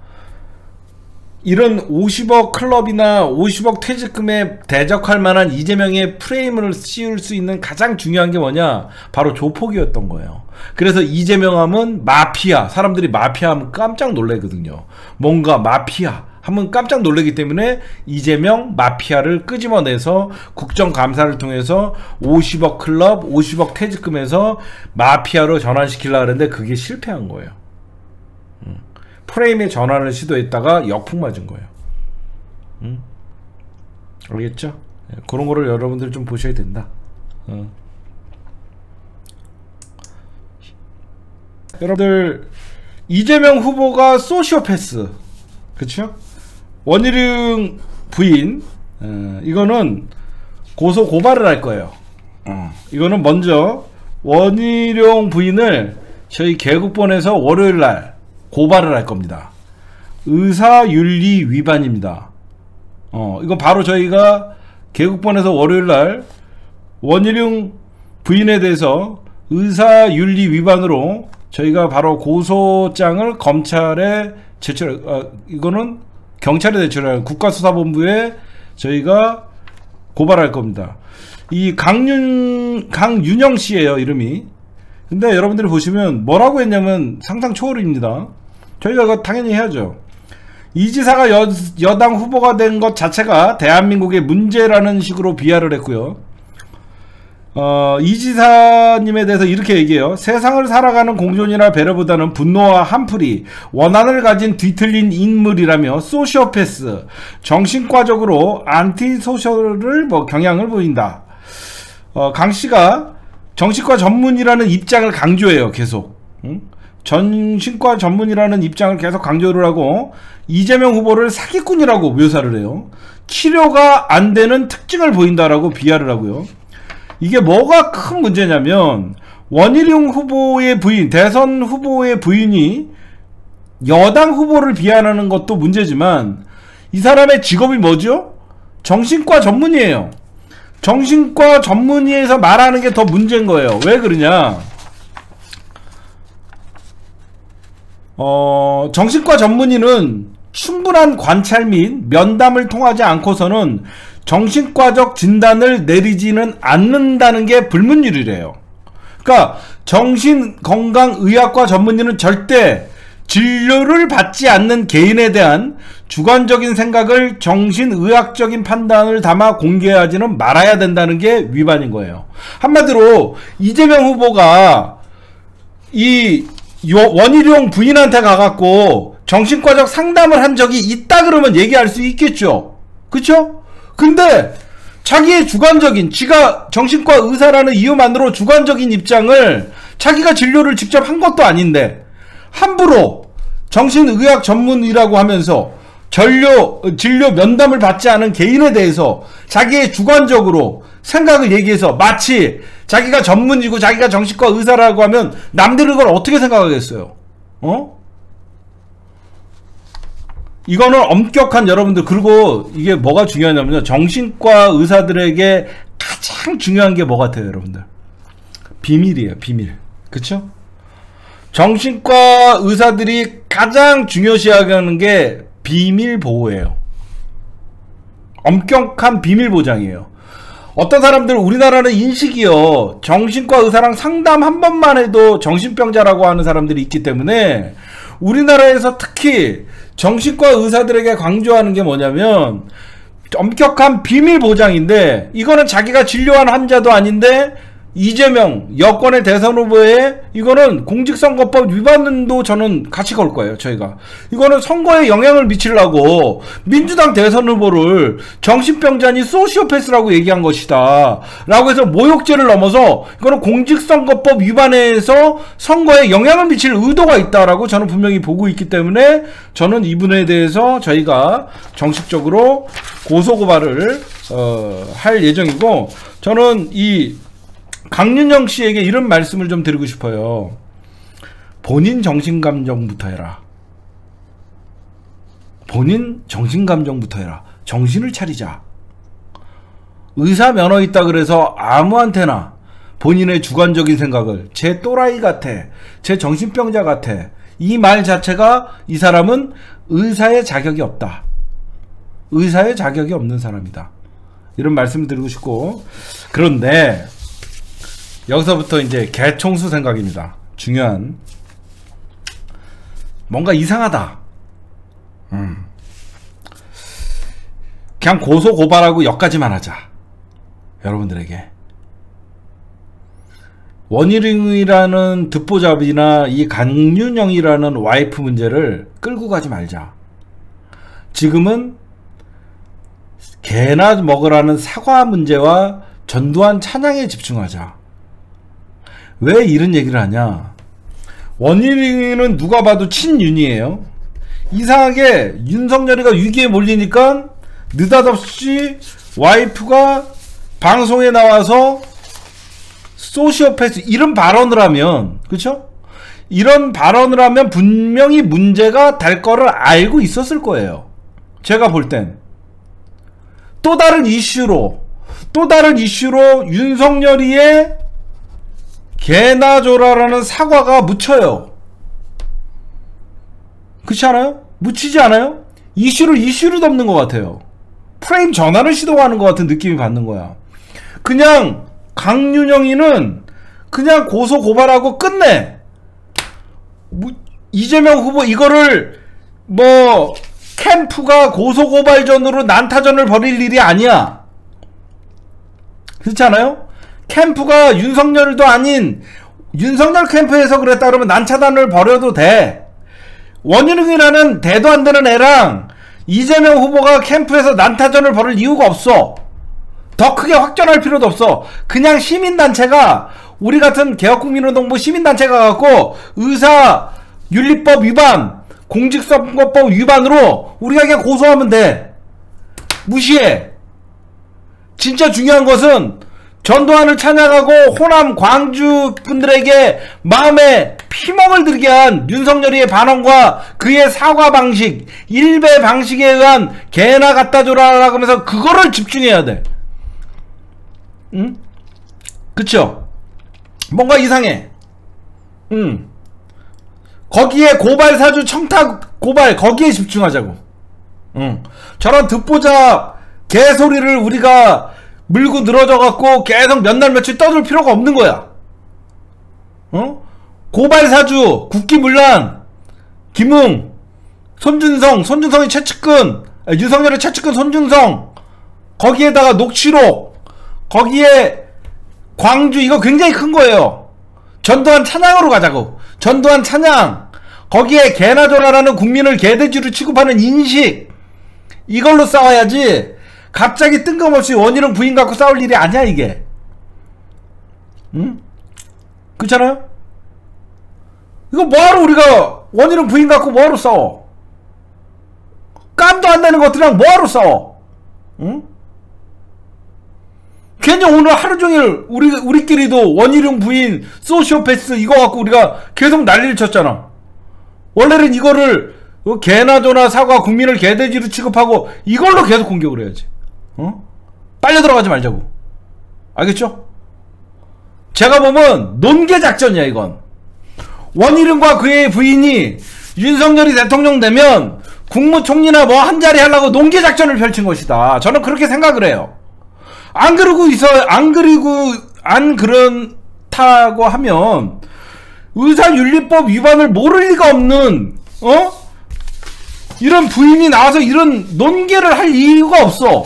이런 오십억 클럽이나 오십억 퇴직금에 대적할 만한 이재명의 프레임을 씌울 수 있는 가장 중요한 게 뭐냐? 바로 조폭이었던 거예요. 그래서 이재명 하면 마피아, 사람들이 마피아 하면 깜짝 놀래거든요. 뭔가 마피아 하면 깜짝 놀라기 때문에 이재명 마피아를 끄집어내서 국정감사를 통해서 오십억 클럽, 오십억 퇴직금에서 마피아로 전환시키려고 했는데 그게 실패한 거예요. 음. 프레임의 전환을 시도했다가 역풍 맞은 거예요. 음. 알겠죠? 네, 그런 거를 여러분들 좀 보셔야 된다. 어. 여러분들 이재명 후보가 소시오패스, 그쵸? 원희룡 부인, 어, 이거는 고소 고발을 할 거예요. 어, 이거는 먼저 원희룡 부인을 저희 개국본에서 월요일날 고발을 할 겁니다. 의사윤리 위반입니다. 어, 이거 바로 저희가 개국본에서 월요일날 원희룡 부인에 대해서 의사윤리 위반으로 저희가 바로 고소장을 검찰에 제출, 어, 이거는 경찰에 제출할 국가수사본부에 저희가 고발할 겁니다. 이 강윤, 강윤영 씨예요, 이름이. 근데 여러분들이 보시면 뭐라고 했냐면 상상 초월입니다. 저희가 그거 당연히 해야죠. 이 지사가 여, 여당 후보가 된 것 자체가 대한민국의 문제라는 식으로 비하를 했고요. 어, 이 지사님에 대해서 이렇게 얘기해요. 세상을 살아가는 공존이나 배려보다는 분노와 한풀이, 원한을 가진 뒤틀린 인물이라며 소시오패스, 정신과적으로 안티소셜을 뭐 경향을 보인다. 어, 강 씨가 정신과 전문이라는 입장을 강조해요. 계속. 응? 정신과 전문이라는 입장을 계속 강조를 하고 이재명 후보를 사기꾼이라고 묘사를 해요. 치료가 안 되는 특징을 보인다라고 비하를 하고요. 이게 뭐가 큰 문제냐면 원희룡 후보의 부인, 대선 후보의 부인이 여당 후보를 비하하는 것도 문제지만 이 사람의 직업이 뭐죠? 정신과 전문의예요. 정신과 전문의에서 말하는 게 더 문제인 거예요. 왜 그러냐? 어, 정신과 전문의는 충분한 관찰 및 면담을 통하지 않고서는 정신과적 진단을 내리지는 않는다는 게 불문율이래요. 그러니까 정신건강의학과 전문의는 절대 진료를 받지 않는 개인에 대한 주관적인 생각을 정신의학적인 판단을 담아 공개하지는 말아야 된다는 게 위반인 거예요. 한마디로 이재명 후보가 이 원희룡 부인한테 가갖고 정신과적 상담을 한 적이 있다 그러면 얘기할 수 있겠죠. 그쵸? 근데 자기의 주관적인, 지가 정신과 의사라는 이유만으로 주관적인 입장을 자기가 진료를 직접 한 것도 아닌데 함부로 정신의학 전문의라고 하면서 진료, 진료 면담을 받지 않은 개인에 대해서 자기의 주관적으로 생각을 얘기해서 마치 자기가 전문이고 자기가 정신과 의사라고 하면 남들은 그걸 어떻게 생각하겠어요? 어? 이거는 엄격한 여러분들, 그리고 이게 뭐가 중요하냐면요. 정신과 의사들에게 가장 중요한 게 뭐 같아요, 여러분들? 비밀이에요, 비밀. 그쵸? 정신과 의사들이 가장 중요시하는 게 비밀 보호예요. 엄격한 비밀 보장이에요. 어떤 사람들, 우리나라는 인식이요, 정신과 의사랑 상담 한 번만 해도 정신병자라고 하는 사람들이 있기 때문에 우리나라에서 특히 정신과 의사들에게 강조하는 게 뭐냐면 엄격한 비밀 보장인데, 이거는 자기가 진료한 환자도 아닌데 이재명 여권의 대선 후보에 이거는 공직선거법 위반도 저는 같이 걸 거예요. 저희가 이거는 선거에 영향을 미치려고 민주당 대선 후보를 정신병자니 소시오패스라고 얘기한 것이다 라고 해서 모욕죄를 넘어서 이거는 공직선거법 위반해서 선거에 영향을 미칠 의도가 있다라고 저는 분명히 보고 있기 때문에 저는 이분에 대해서 저희가 정식적으로 고소고발을 어, 할 예정이고, 저는 이 강윤영 씨에게 이런 말씀을 좀 드리고 싶어요. 본인 정신감정부터 해라. 본인 정신감정부터 해라. 정신을 차리자. 의사 면허 있다 그래서 아무한테나 본인의 주관적인 생각을 제 또라이 같아, 제 정신병자 같아, 이 말 자체가 이 사람은 의사의 자격이 없다. 의사의 자격이 없는 사람이다. 이런 말씀을 드리고 싶고, 그런데 여기서부터 이제 개총수 생각입니다. 중요한, 뭔가 이상하다. 음. 그냥 고소 고발하고 여기까지만 하자. 여러분들에게 원희룡이라는 듣보잡이나 이 강윤영이라는 와이프 문제를 끌고 가지 말자. 지금은 개나 먹으라는 사과 문제와 전두환 찬양에 집중하자. 왜 이런 얘기를 하냐? 원희룡이는 누가 봐도 친윤이에요. 이상하게 윤석열이가 위기에 몰리니까 느닷없이 와이프가 방송에 나와서 소시오패스 이런 발언을 하면, 그쵸? 이런 발언을 하면 분명히 문제가 될 거를 알고 있었을 거예요. 제가 볼 땐. 또 다른 이슈로, 또 다른 이슈로 윤석열이의 개나 줘라라는 사과가 묻혀요. 그렇지 않아요? 묻히지 않아요? 이슈를 이슈를 덮는 것 같아요. 프레임 전환을 시도하는 것 같은 느낌이 받는 거야. 그냥 강윤영이는 그냥 고소 고발하고 끝내. 뭐 이재명 후보 이거를 뭐 캠프가 고소 고발전으로 난타전을 벌일 일이 아니야. 그렇지 않아요? 캠프가 윤석열도 아닌 윤석열 캠프에서 그랬다 그러면 난차단을 벌여도 돼. 원희룡이라는 대도 안 되는 애랑 이재명 후보가 캠프에서 난타전을 벌일 이유가 없어. 더 크게 확전할 필요도 없어. 그냥 시민단체가, 우리 같은 개혁국민운동부 시민단체가 갖고 의사윤리법 위반, 공직선거법 위반으로 우리가 그냥 고소하면 돼. 무시해. 진짜 중요한 것은 전두환을 찬양하고 호남 광주 분들에게 마음에 피멍을 들게 한 윤석열이의 반응과 그의 사과 방식, 일배 방식에 의한 개나 갖다 줘라 하면서 그거를 집중해야 돼. 응? 그쵸? 뭔가 이상해. 응. 거기에 고발 사주 청탁 고발, 거기에 집중하자고. 응. 저런 듣보잡 개소리를 우리가 물고 늘어져갖고 계속 몇 날 며칠 떠들 필요가 없는 거야. 어? 고발사주, 국기문란, 김웅, 손준성, 손준성이 최측근, 아, 윤석열의 최측근 손준성, 거기에다가 녹취록, 거기에 광주, 이거 굉장히 큰 거예요. 전두환 찬양으로 가자고. 전두환 찬양, 거기에 개나 줘라라는 국민을 개돼지로 취급하는 인식, 이걸로 싸워야지. 갑자기 뜬금없이 원희룡 부인 갖고 싸울 일이 아니야 이게. 응? 그렇잖아요? 이거 뭐하러 우리가 원희룡 부인 갖고 뭐하러 싸워? 깜도 안 되는 것들이랑 뭐하러 싸워? 응? 괜히 오늘 하루종일 우리, 우리끼리도 원희룡 부인 소시오패스 이거 갖고 우리가 계속 난리를 쳤잖아. 원래는 이거를 개나 줘나 사과, 국민을 개돼지로 취급하고 이걸로 계속 공격을 해야지. 어? 빨려 들어가지 말자고. 알겠죠? 제가 보면 논개 작전이야 이건. 원희룡과 그의 부인이 윤석열이 대통령 되면 국무총리나 뭐 한 자리 하려고 논개 작전을 펼친 것이다. 저는 그렇게 생각을 해요. 안 그러고 있어, 안 그리고 안 그렇다고 하면 의사윤리법 위반을 모를 리가 없는, 어? 이런 부인이 나와서 이런 논개를 할 이유가 없어.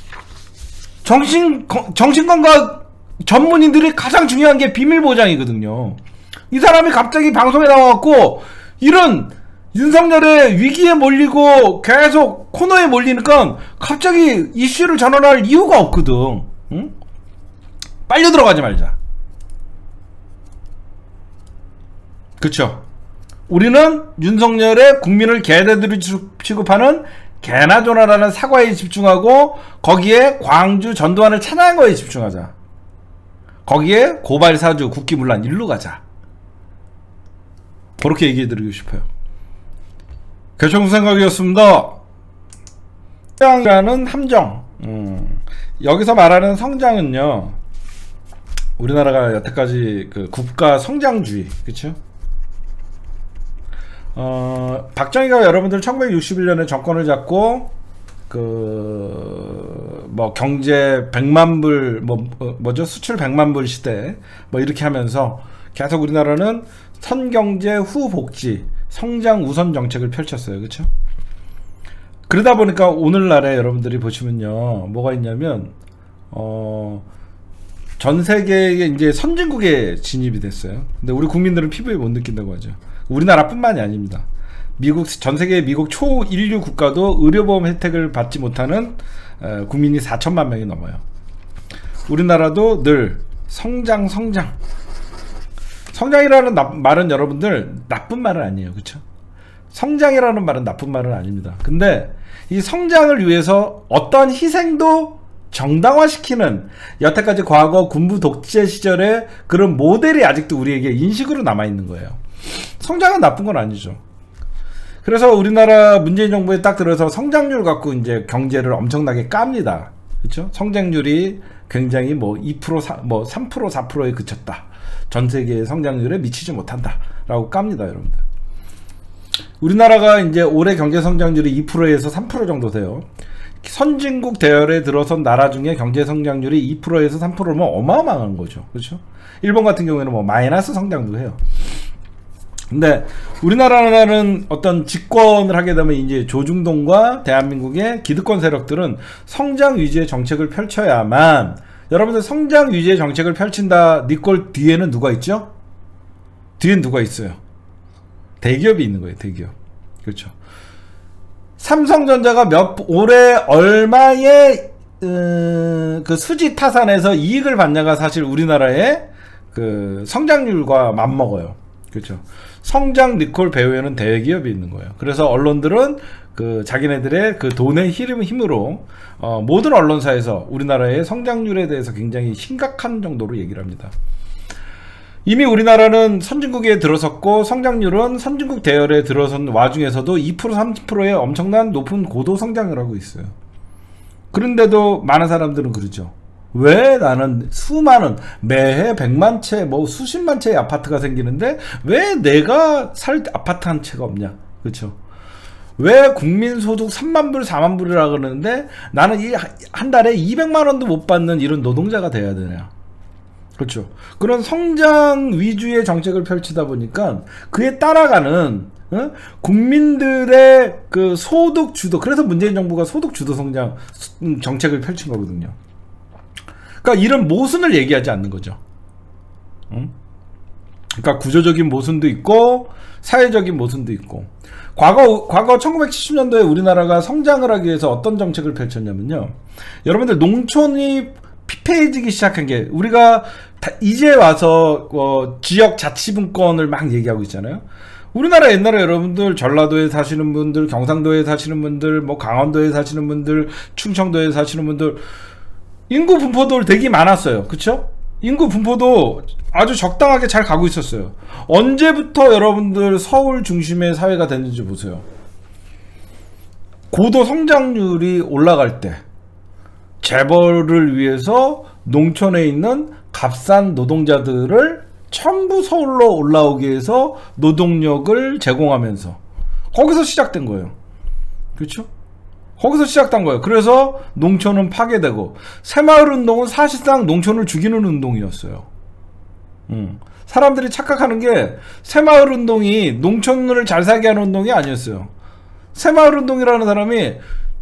정신, 정신건강 전문인들이 가장 중요한 게 비밀보장이거든요. 이 사람이 갑자기 방송에 나와갖고 이런 윤석열의 위기에 몰리고 계속 코너에 몰리니까 갑자기 이슈를 전환할 이유가 없거든. 응? 빨려 들어가지 말자. 그쵸? 우리는 윤석열의 국민을 개돼지로 취급하는 개나 조나라는 사과에 집중하고 거기에 광주 전두환을 찬양한 거에 집중하자. 거기에 고발사주, 국기문란 일로 가자. 그렇게 얘기해드리고 싶어요. 개청수 생각이었습니다. 성장이라는 함정. 음, 여기서 말하는 성장은요, 우리나라가 여태까지 그 국가 성장주의, 그쵸? 어, 박정희가 여러분들 천구백육십일 년에 정권을 잡고 그 뭐 경제 백만 불 뭐 어, 뭐죠 수출 백만 불 시대 뭐 이렇게 하면서 계속 우리나라는 선경제 후복지 성장 우선 정책을 펼쳤어요. 그렇죠? 그러다 보니까 오늘날에 여러분들이 보시면요 뭐가 있냐면 어 전 세계의 이제 선진국에 진입이 됐어요. 근데 우리 국민들은 피부에 못 느낀다고 하죠. 우리나라뿐만이 아닙니다. 미국, 전 세계 미국 초인류 국가도 의료보험 혜택을 받지 못하는 에, 국민이 사천만 명이 넘어요. 우리나라도 늘 성장 성장 성장이라는 나, 말은 여러분들 나쁜 말은 아니에요. 그쵸? 성장이라는 말은 나쁜 말은 아닙니다. 근데 이 성장을 위해서 어떤 희생도 정당화시키는 여태까지 과거 군부 독재 시절의 그런 모델이 아직도 우리에게 인식으로 남아있는 거예요. 성장은 나쁜 건 아니죠. 그래서 우리나라 문재인 정부에 딱 들어서 성장률 갖고 이제 경제를 엄청나게 깝니다. 그렇죠? 성장률이 굉장히 뭐 이 퍼센트, 뭐 삼 퍼센트, 사 퍼센트에 그쳤다. 전 세계의 성장률에 미치지 못한다. 라고 깝니다, 여러분들. 우리나라가 이제 올해 경제 성장률이 이 퍼센트에서 삼 퍼센트 정도 돼요. 선진국 대열에 들어선 나라 중에 경제 성장률이 이 퍼센트에서 삼 퍼센트면 어마어마한 거죠. 그렇죠? 일본 같은 경우에는 뭐 마이너스 성장도 해요. 근데 우리나라는 어떤 집권을 하게 되면 이제 조중동과 대한민국의 기득권 세력들은 성장 위주의 정책을 펼쳐야만, 여러분들 성장 위주의 정책을 펼친다 니꼴 뒤에는 누가 있죠? 뒤엔 누가 있어요? 대기업이 있는 거예요. 대기업. 그렇죠. 삼성전자가 몇 올해 얼마의 어, 그 수지 타산에서 이익을 받냐가 사실 우리나라의 그 성장률과 맞먹어요. 그렇죠. 성장 리콜 배후에는 대기업이 있는 거예요. 그래서 언론들은 그 자기네들의 그 돈의 힘, 힘으로 어, 모든 언론사에서 우리나라의 성장률에 대해서 굉장히 심각한 정도로 얘기를 합니다. 이미 우리나라는 선진국에 들어섰고 성장률은 선진국 대열에 들어선 와중에서도 이 퍼센트 삼 퍼센트의 엄청난 높은 고도 성장을 하고 있어요. 그런데도 많은 사람들은 그러죠. 왜 나는 수많은 매해 백만 채 뭐 수십만 채의 아파트가 생기는데 왜 내가 살 아파트 한 채가 없냐. 그렇죠. 왜 국민소득 삼만 불 사만 불이라 그러는데 나는 이 한 달에 이백만 원도 못 받는 이런 노동자가 돼야 되냐. 그렇죠. 그런 성장 위주의 정책을 펼치다 보니까 그에 따라가는 어? 국민들의 그 소득 주도, 그래서 문재인 정부가 소득 주도 성장 정책을 펼친 거거든요. 그러니까 이런 모순을 얘기하지 않는 거죠. 응? 그러니까 구조적인 모순도 있고 사회적인 모순도 있고. 과거 과거 천구백칠십 년도에 우리나라가 성장을 하기 위해서 어떤 정책을 펼쳤냐면요. 여러분들 농촌이 피폐해지기 시작한 게 우리가 다 이제 와서 어, 지역 자치분권을 막 얘기하고 있잖아요. 우리나라 옛날에 여러분들 전라도에 사시는 분들, 경상도에 사시는 분들, 뭐 강원도에 사시는 분들, 충청도에 사시는 분들 인구 분포도 되게 많았어요. 그쵸? 인구 분포도 아주 적당하게 잘 가고 있었어요. 언제부터 여러분들 서울 중심의 사회가 됐는지 보세요. 고도 성장률이 올라갈 때 재벌을 위해서 농촌에 있는 값싼 노동자들을 전부 서울로 올라오게 해서 노동력을 제공하면서 거기서 시작된 거예요. 그렇죠? 거기서 시작된 거예요. 그래서 농촌은 파괴되고 새마을운동은 사실상 농촌을 죽이는 운동이었어요. 음. 사람들이 착각하는 게 새마을운동이 농촌을 잘 살게 하는 운동이 아니었어요. 새마을운동이라는 사람이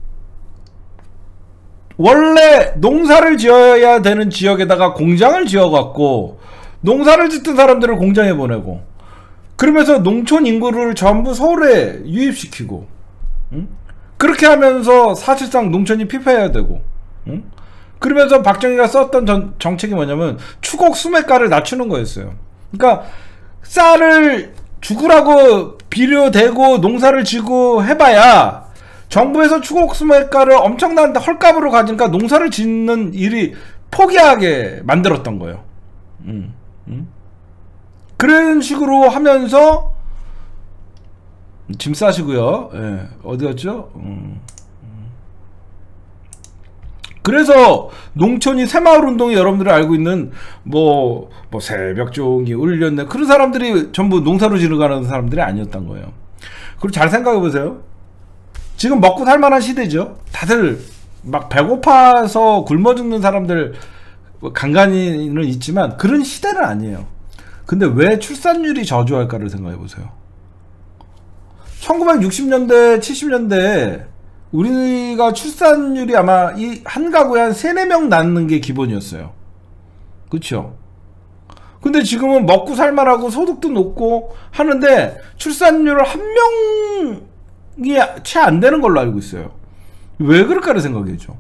원래 농사를 지어야 되는 지역에다가 공장을 지어갖고 농사를 짓던 사람들을 공장에 보내고 그러면서 농촌 인구를 전부 서울에 유입시키고 응? 그렇게 하면서 사실상 농촌이 피폐해야 되고 응? 그러면서 박정희가 썼던 전, 정책이 뭐냐면 추곡 수매가를 낮추는 거였어요. 그러니까 쌀을 죽으라고 비료대고 농사를 지고 해봐야 정부에서 추곡 수매가를 엄청난 헐값으로 가지니까 농사를 짓는 일이 포기하게 만들었던 거예요. 음, 음. 그런 식으로 하면서 짐 싸시고요. 예, 어디 갔죠? 음, 음. 그래서 농촌이 새마을운동이 여러분들이 알고 있는 뭐, 뭐 새벽종이 울렸네 그런 사람들이 전부 농사로 지르가는 사람들이 아니었던 거예요. 그리고 잘 생각해 보세요. 지금 먹고 살만한 시대죠. 다들 막 배고파서 굶어 죽는 사람들 간간히는 있지만 그런 시대는 아니에요. 근데 왜 출산율이 저조할까를 생각해 보세요. 천구백육십 년대 칠십 년대에 우리가 출산율이 아마 이 한 가구에 한 세네 명 낳는 게 기본이었어요. 그쵸? 근데 지금은 먹고 살만하고 소득도 높고 하는데 출산율을 한 명 채 안 되는 걸로 알고 있어요. 왜 그럴까를 생각해죠.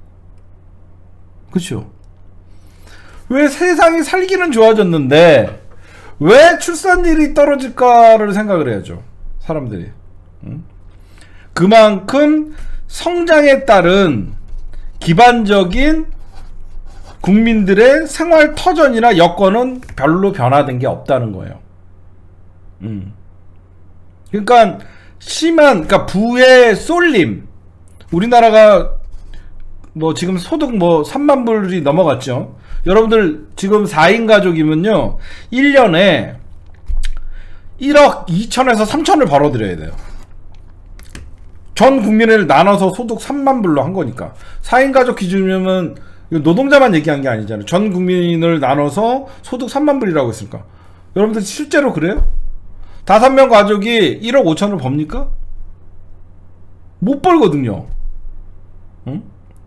그쵸? 왜 세상이 살기는 좋아졌는데 왜 출산율이 떨어질까를 생각을 해야죠. 사람들이. 응? 그만큼 성장에 따른 기반적인 국민들의 생활 터전이나 여건은 별로 변화된 게 없다는 거예요. 음. 그러니까 심한, 그러니까 부의 쏠림. 우리나라가 뭐 지금 소득 뭐 삼만 불이 넘어갔죠. 여러분들 지금 사 인 가족이면요 일 년에 일억 이천에서 삼천을 벌어들여야 돼요. 전 국민을 나눠서 소득 삼만 불로 한 거니까. 사 인 가족 기준이면 노동자만 얘기한 게 아니잖아요. 전 국민을 나눠서 소득 삼만 불이라고 했으니까. 여러분들 실제로 그래요? 다섯 명 가족이 일억 오천을 법니까? 못 벌거든요. 응?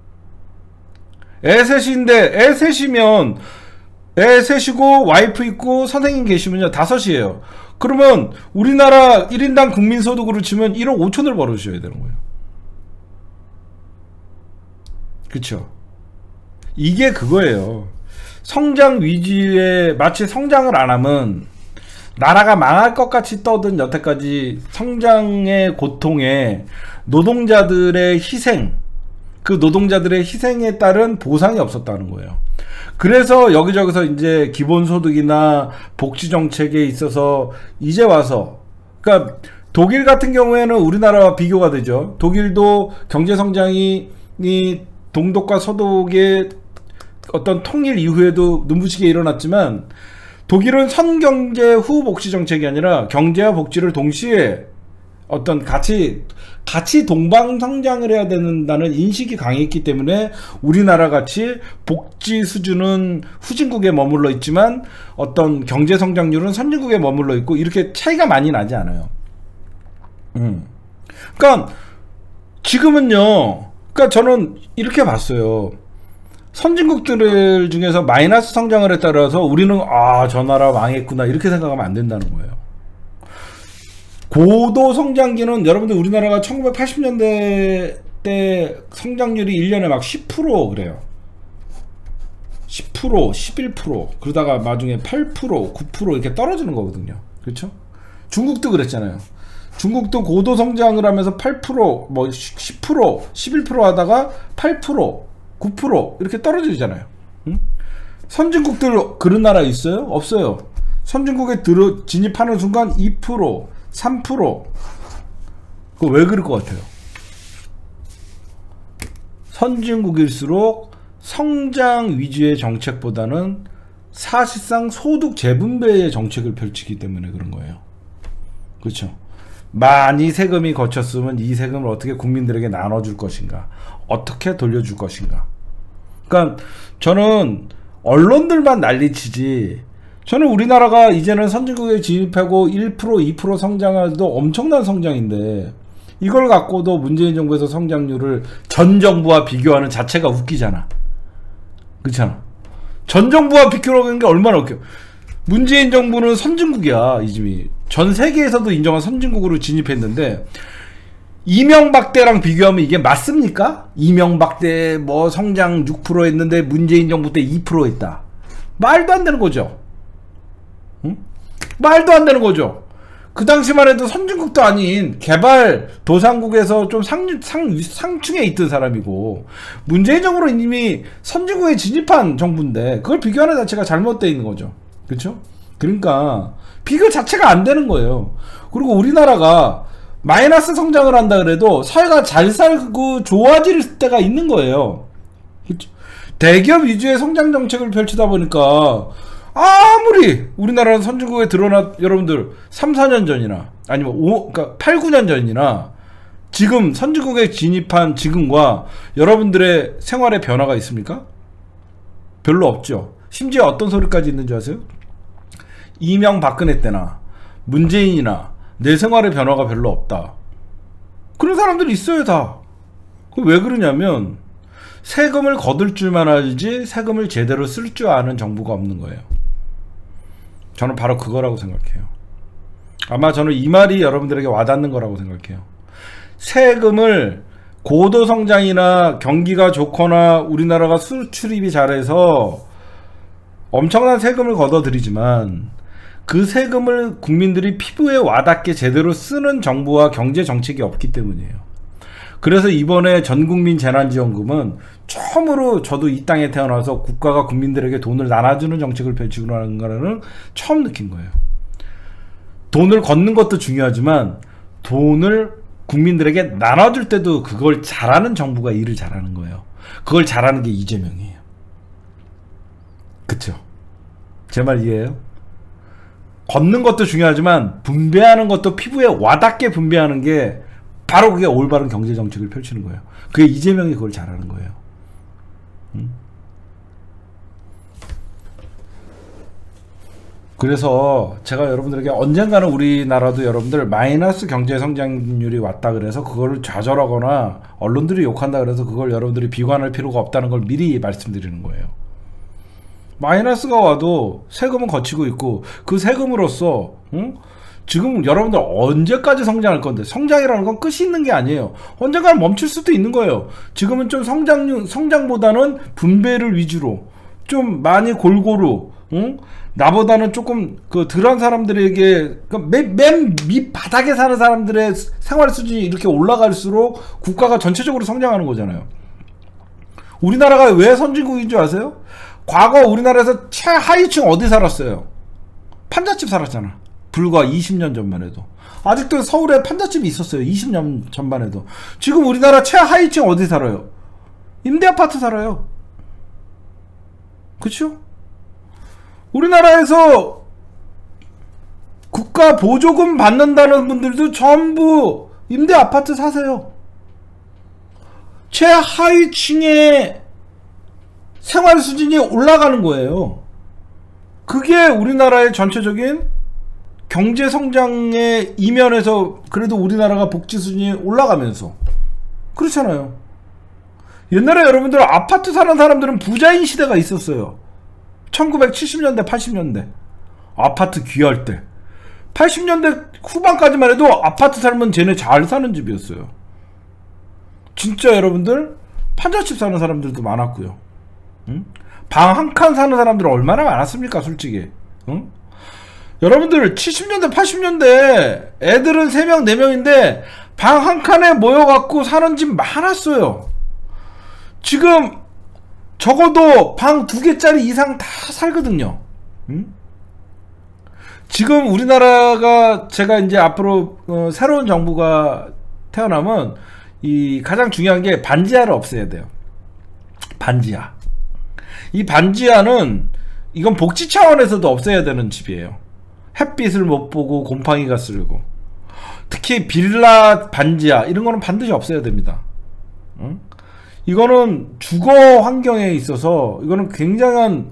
애 셋인데, 애 셋이면, 애 셋이고, 와이프 있고, 선생님 계시면요, 다섯이에요. 그러면, 우리나라 일 인당 국민소득으로 치면 일억 오천을 벌어주셔야 되는 거예요. 그쵸? 이게 그거예요. 성장 위주의, 마치 성장을 안 하면 나라가 망할 것 같이 떠든 여태까지 성장의 고통에 노동자들의 희생, 그 노동자들의 희생에 따른 보상이 없었다는 거예요. 그래서 여기저기서 이제 기본소득이나 복지정책에 있어서 이제 와서, 그러니까 독일 같은 경우에는 우리나라와 비교가 되죠. 독일도 경제성장이 이 동독과 서독의 어떤 통일 이후에도 눈부시게 일어났지만, 독일은 선경제 후 복지 정책이 아니라 경제와 복지를 동시에 어떤 같이 같이 동방 성장을 해야 된다는 인식이 강했기 때문에 우리나라 같이 복지 수준은 후진국에 머물러 있지만 어떤 경제 성장률은 선진국에 머물러 있고, 이렇게 차이가 많이 나지 않아요. 음. 그러니까 지금은요, 그러니까 저는 이렇게 봤어요. 선진국들 중에서 마이너스 성장을 에 따라서 우리는 아, 저 나라 망했구나 이렇게 생각하면 안 된다는 거예요. 고도 성장기는 여러분들 우리나라가 천구백팔십 년대 때 성장률이 일 년에 막 십 퍼센트 그래요. 십 퍼센트, 십일 퍼센트 그러다가 나중에 팔 퍼센트, 구 퍼센트 이렇게 떨어지는 거거든요. 그렇죠? 중국도 그랬잖아요. 중국도 고도 성장을 하면서 팔 퍼센트, 뭐 십 퍼센트, 십일 퍼센트 하다가 팔 퍼센트, 구 퍼센트 이렇게 떨어지잖아요. 응? 선진국들 그런 나라 있어요? 없어요. 선진국에 들어 진입하는 순간 이 퍼센트, 삼 퍼센트. 그거 왜 그럴 것 같아요? 선진국일수록 성장 위주의 정책보다는 사실상 소득 재분배의 정책을 펼치기 때문에 그런 거예요. 그렇죠? 많이 세금이 거쳤으면 이 세금을 어떻게 국민들에게 나눠줄 것인가, 어떻게 돌려줄 것인가. 그러니까 저는 언론들만 난리치지, 저는 우리나라가 이제는 선진국에 진입하고 일 퍼센트, 이 퍼센트 성장해도 엄청난 성장인데, 이걸 갖고도 문재인 정부에서 성장률을 전 정부와 비교하는 자체가 웃기잖아. 그렇잖아. 전 정부와 비교하는 게 얼마나 웃겨. 문재인 정부는 선진국이야. 이즘이 전 세계에서도 인정한 선진국으로 진입했는데, 이명박 때랑 비교하면 이게 맞습니까? 이명박 때 뭐 성장 육 퍼센트 했는데 문재인 정부 때 이 퍼센트 했다. 말도 안 되는 거죠. 응? 말도 안 되는 거죠. 그 당시만 해도 선진국도 아닌 개발 도상국에서 좀 상, 상, 상층에 있던 사람이고, 문재인 정부는 이미 선진국에 진입한 정부인데 그걸 비교하는 자체가 잘못되어 있는 거죠. 그렇죠? 그러니까 비교 자체가 안 되는 거예요. 그리고 우리나라가 마이너스 성장을 한다 그래도 사회가 잘 살고 좋아질 때가 있는 거예요. 그렇죠? 대기업 위주의 성장 정책을 펼치다 보니까 아무리 우리나라는 선진국에 드러나, 여러분들 삼, 사 년 전이나 아니면 오, 그러니까 팔, 구 년 전이나 지금 선진국에 진입한 지금과 여러분들의 생활의 변화가 있습니까? 별로 없죠. 심지어 어떤 소리까지 있는지 아세요? 이명박근혜 때나 문재인이나 내 생활의 변화가 별로 없다. 그런 사람들이 있어요, 다. 왜 그러냐면 세금을 거둘 줄만 알지 세금을 제대로 쓸 줄 아는 정부가 없는 거예요. 저는 바로 그거라고 생각해요. 아마 저는 이 말이 여러분들에게 와닿는 거라고 생각해요. 세금을 고도성장이나 경기가 좋거나 우리나라가 수출입이 잘해서 엄청난 세금을 걷어들이지만 그 세금을 국민들이 피부에 와닿게 제대로 쓰는 정부와 경제 정책이 없기 때문이에요. 그래서 이번에 전국민 재난지원금은 처음으로 저도 이 땅에 태어나서 국가가 국민들에게 돈을 나눠주는 정책을 펼치고는 거라는 처음 느낀 거예요. 돈을 걷는 것도 중요하지만 돈을 국민들에게 나눠줄 때도 그걸 잘하는 정부가 일을 잘하는 거예요. 그걸 잘하는 게 이재명이에요. 그쵸? 제 말 이해해요? 걷는 것도 중요하지만 분배하는 것도 피부에 와닿게 분배하는 게 바로 그게 올바른 경제정책을 펼치는 거예요. 그게 이재명이 그걸 잘하는 거예요. 음? 그래서 제가 여러분들에게 언젠가는 우리나라도 여러분들 마이너스 경제 성장률이 왔다 그래서 그걸 좌절하거나 언론들이 욕한다 그래서 그걸 여러분들이 비관할 필요가 없다는 걸 미리 말씀드리는 거예요. 마이너스가 와도 세금은 거치고 있고 그 세금으로서 응? 지금 여러분들 언제까지 성장할 건데, 성장이라는 건 끝이 있는 게 아니에요. 언젠가는 멈출 수도 있는 거예요. 지금은 좀 성장, 성장보다는 분배를 위주로 좀 많이 골고루, 응? 나보다는 조금 그 덜한 사람들에게, 맨, 맨 밑바닥에 사는 사람들의 생활 수준이 이렇게 올라갈수록 국가가 전체적으로 성장하는 거잖아요. 우리나라가 왜 선진국인 줄 아세요? 과거 우리나라에서 최하위층 어디 살았어요? 판잣집 살았잖아. 불과 이십 년 전만 해도. 아직도 서울에 판잣집이 있었어요. 이십 년 전만 해도. 지금 우리나라 최하위층 어디 살아요? 임대아파트 살아요. 그쵸? 우리나라에서 국가 보조금 받는다는 분들도 전부 임대아파트 사세요. 최하위층의 생활 수준이 올라가는 거예요. 그게 우리나라의 전체적인 경제 성장의 이면에서 그래도 우리나라가 복지 수준이 올라가면서 그렇잖아요. 옛날에 여러분들 아파트 사는 사람들은 부자인 시대가 있었어요. 천구백칠십 년대 팔십 년대 아파트 귀할 때. 팔십 년대 후반까지만 해도 아파트 살면 쟤네 잘 사는 집이었어요. 진짜 여러분들 판잣집 사는 사람들도 많았고요. 응? 방 한 칸 사는 사람들은 얼마나 많았습니까 솔직히. 응? 여러분들 칠십 년대 팔십 년대 애들은 세 명 네 명인데 방 한 칸에 모여갖고 사는 집 많았어요. 지금 적어도 방 두 개짜리 이상 다 살거든요. 응? 지금 우리나라가 제가 이제 앞으로 어, 새로운 정부가 태어나면 이 가장 중요한 게 반지하를 없애야 돼요. 반지하. 이 반지하는 이건 복지 차원에서도 없애야 되는 집이에요. 햇빛을 못 보고 곰팡이가 쓸고. 특히 빌라 반지하 이런 거는 반드시 없애야 됩니다. 응? 이거는 주거 환경에 있어서 이거는 굉장한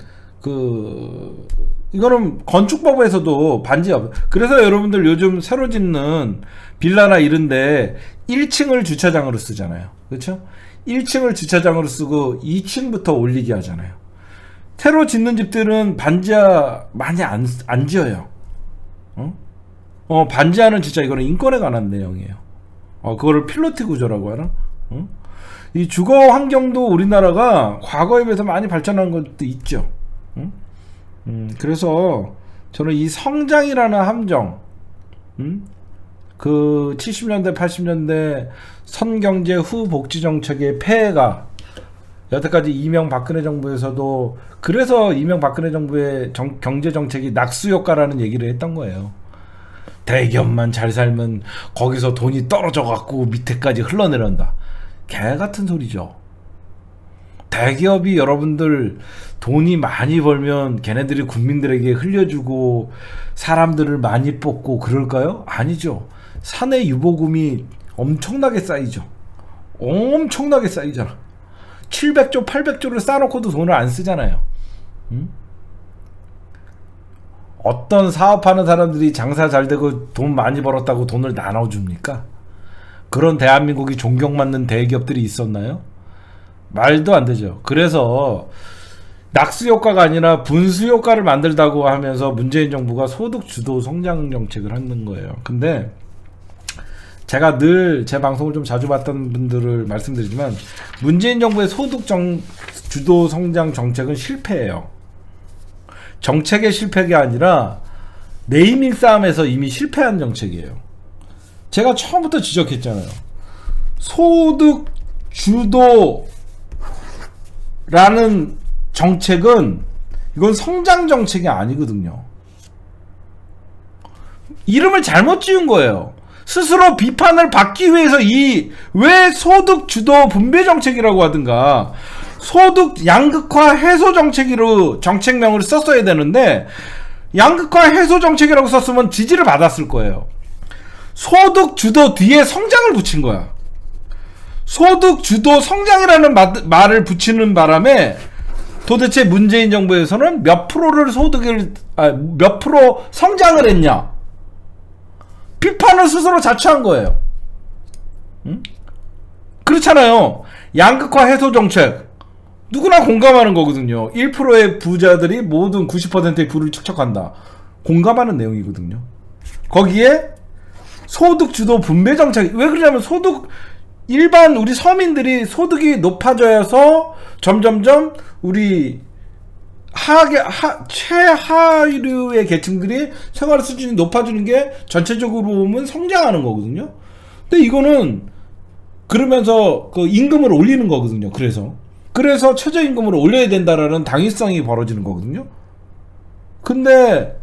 그 이거는 건축법에서도 반지하. 그래서 여러분들 요즘 새로 짓는 빌라나 이런데 일 층을 주차장으로 쓰잖아요. 그렇죠? 일 층을 주차장으로 쓰고 이 층부터 올리게 하잖아요. 새로 짓는 집들은 반지하 많이 안, 안 지어요. 어? 어, 반지하는 진짜 이거는 인권에 관한 내용이에요. 어, 그거를 필로티 구조라고 하나? 어? 이 주거 환경도 우리나라가 과거에 비해서 많이 발전한 것도 있죠. 응? 음, 그래서 저는 이 성장이라는 함정, 음? 그 칠십 년대 팔십 년대 선경제 후 복지정책의 폐해가 여태까지 이명박근혜 정부에서도, 그래서 이명박근혜 정부의 정, 경제정책이 낙수효과라는 얘기를 했던 거예요. 대기업만 잘 살면 거기서 돈이 떨어져 갖고 밑에까지 흘러내린다. 개같은 소리죠. 대기업이 여러분들 돈이 많이 벌면 걔네들이 국민들에게 흘려주고 사람들을 많이 뽑고 그럴까요? 아니죠. 사내 유보금이 엄청나게 쌓이죠. 엄청나게 쌓이잖아. 칠백조 팔백조를 쌓아놓고도 돈을 안 쓰잖아요. 응? 어떤 사업하는 사람들이 장사 잘 되고 돈 많이 벌었다고 돈을 나눠줍니까? 그런 대한민국이 존경받는 대기업들이 있었나요? 말도 안 되죠. 그래서 낙수효과가 아니라 분수효과를 만들다고 하면서 문재인 정부가 소득주도 성장 정책을 하는 거예요. 근데 제가 늘 제 방송을 좀 자주 봤던 분들을 말씀드리지만 문재인 정부의 소득주도 성장 정책은 실패예요. 정책의 실패가 아니라 네이밍 싸움에서 이미 실패한 정책이에요. 제가 처음부터 지적했잖아요. 소득주도라는 정책은 이건 성장 정책이 아니거든요. 이름을 잘못 지은 거예요. 스스로 비판을 받기 위해서 이 왜 소득주도 분배 정책이라고 하든가 소득 양극화 해소 정책으로 정책명을 썼어야 되는데 양극화 해소 정책이라고 썼으면 지지를 받았을 거예요. 소득 주도 뒤에 성장을 붙인 거야. 소득 주도 성장이라는 마, 말을 붙이는 바람에 도대체 문재인 정부에서는 몇 프로를 소득을 아, 몇 프로 성장을 했냐? 비판을 스스로 자처한 거예요. 응? 그렇잖아요. 양극화 해소 정책 누구나 공감하는 거거든요. 일 퍼센트의 부자들이 모든 구십 퍼센트의 부를 축적한다. 공감하는 내용이거든요. 거기에 소득 주도 분배 정책. 왜 그러냐면 소득 일반 우리 서민들이 소득이 높아져서 점점점 우리 하계 하 최하류의 계층들이 생활 수준이 높아지는 게 전체적으로 보면 성장하는 거거든요. 근데 이거는 그러면서 그 임금을 올리는 거거든요. 그래서 그래서 최저임금을 올려야 된다라는 당위성이 벌어지는 거거든요. 근데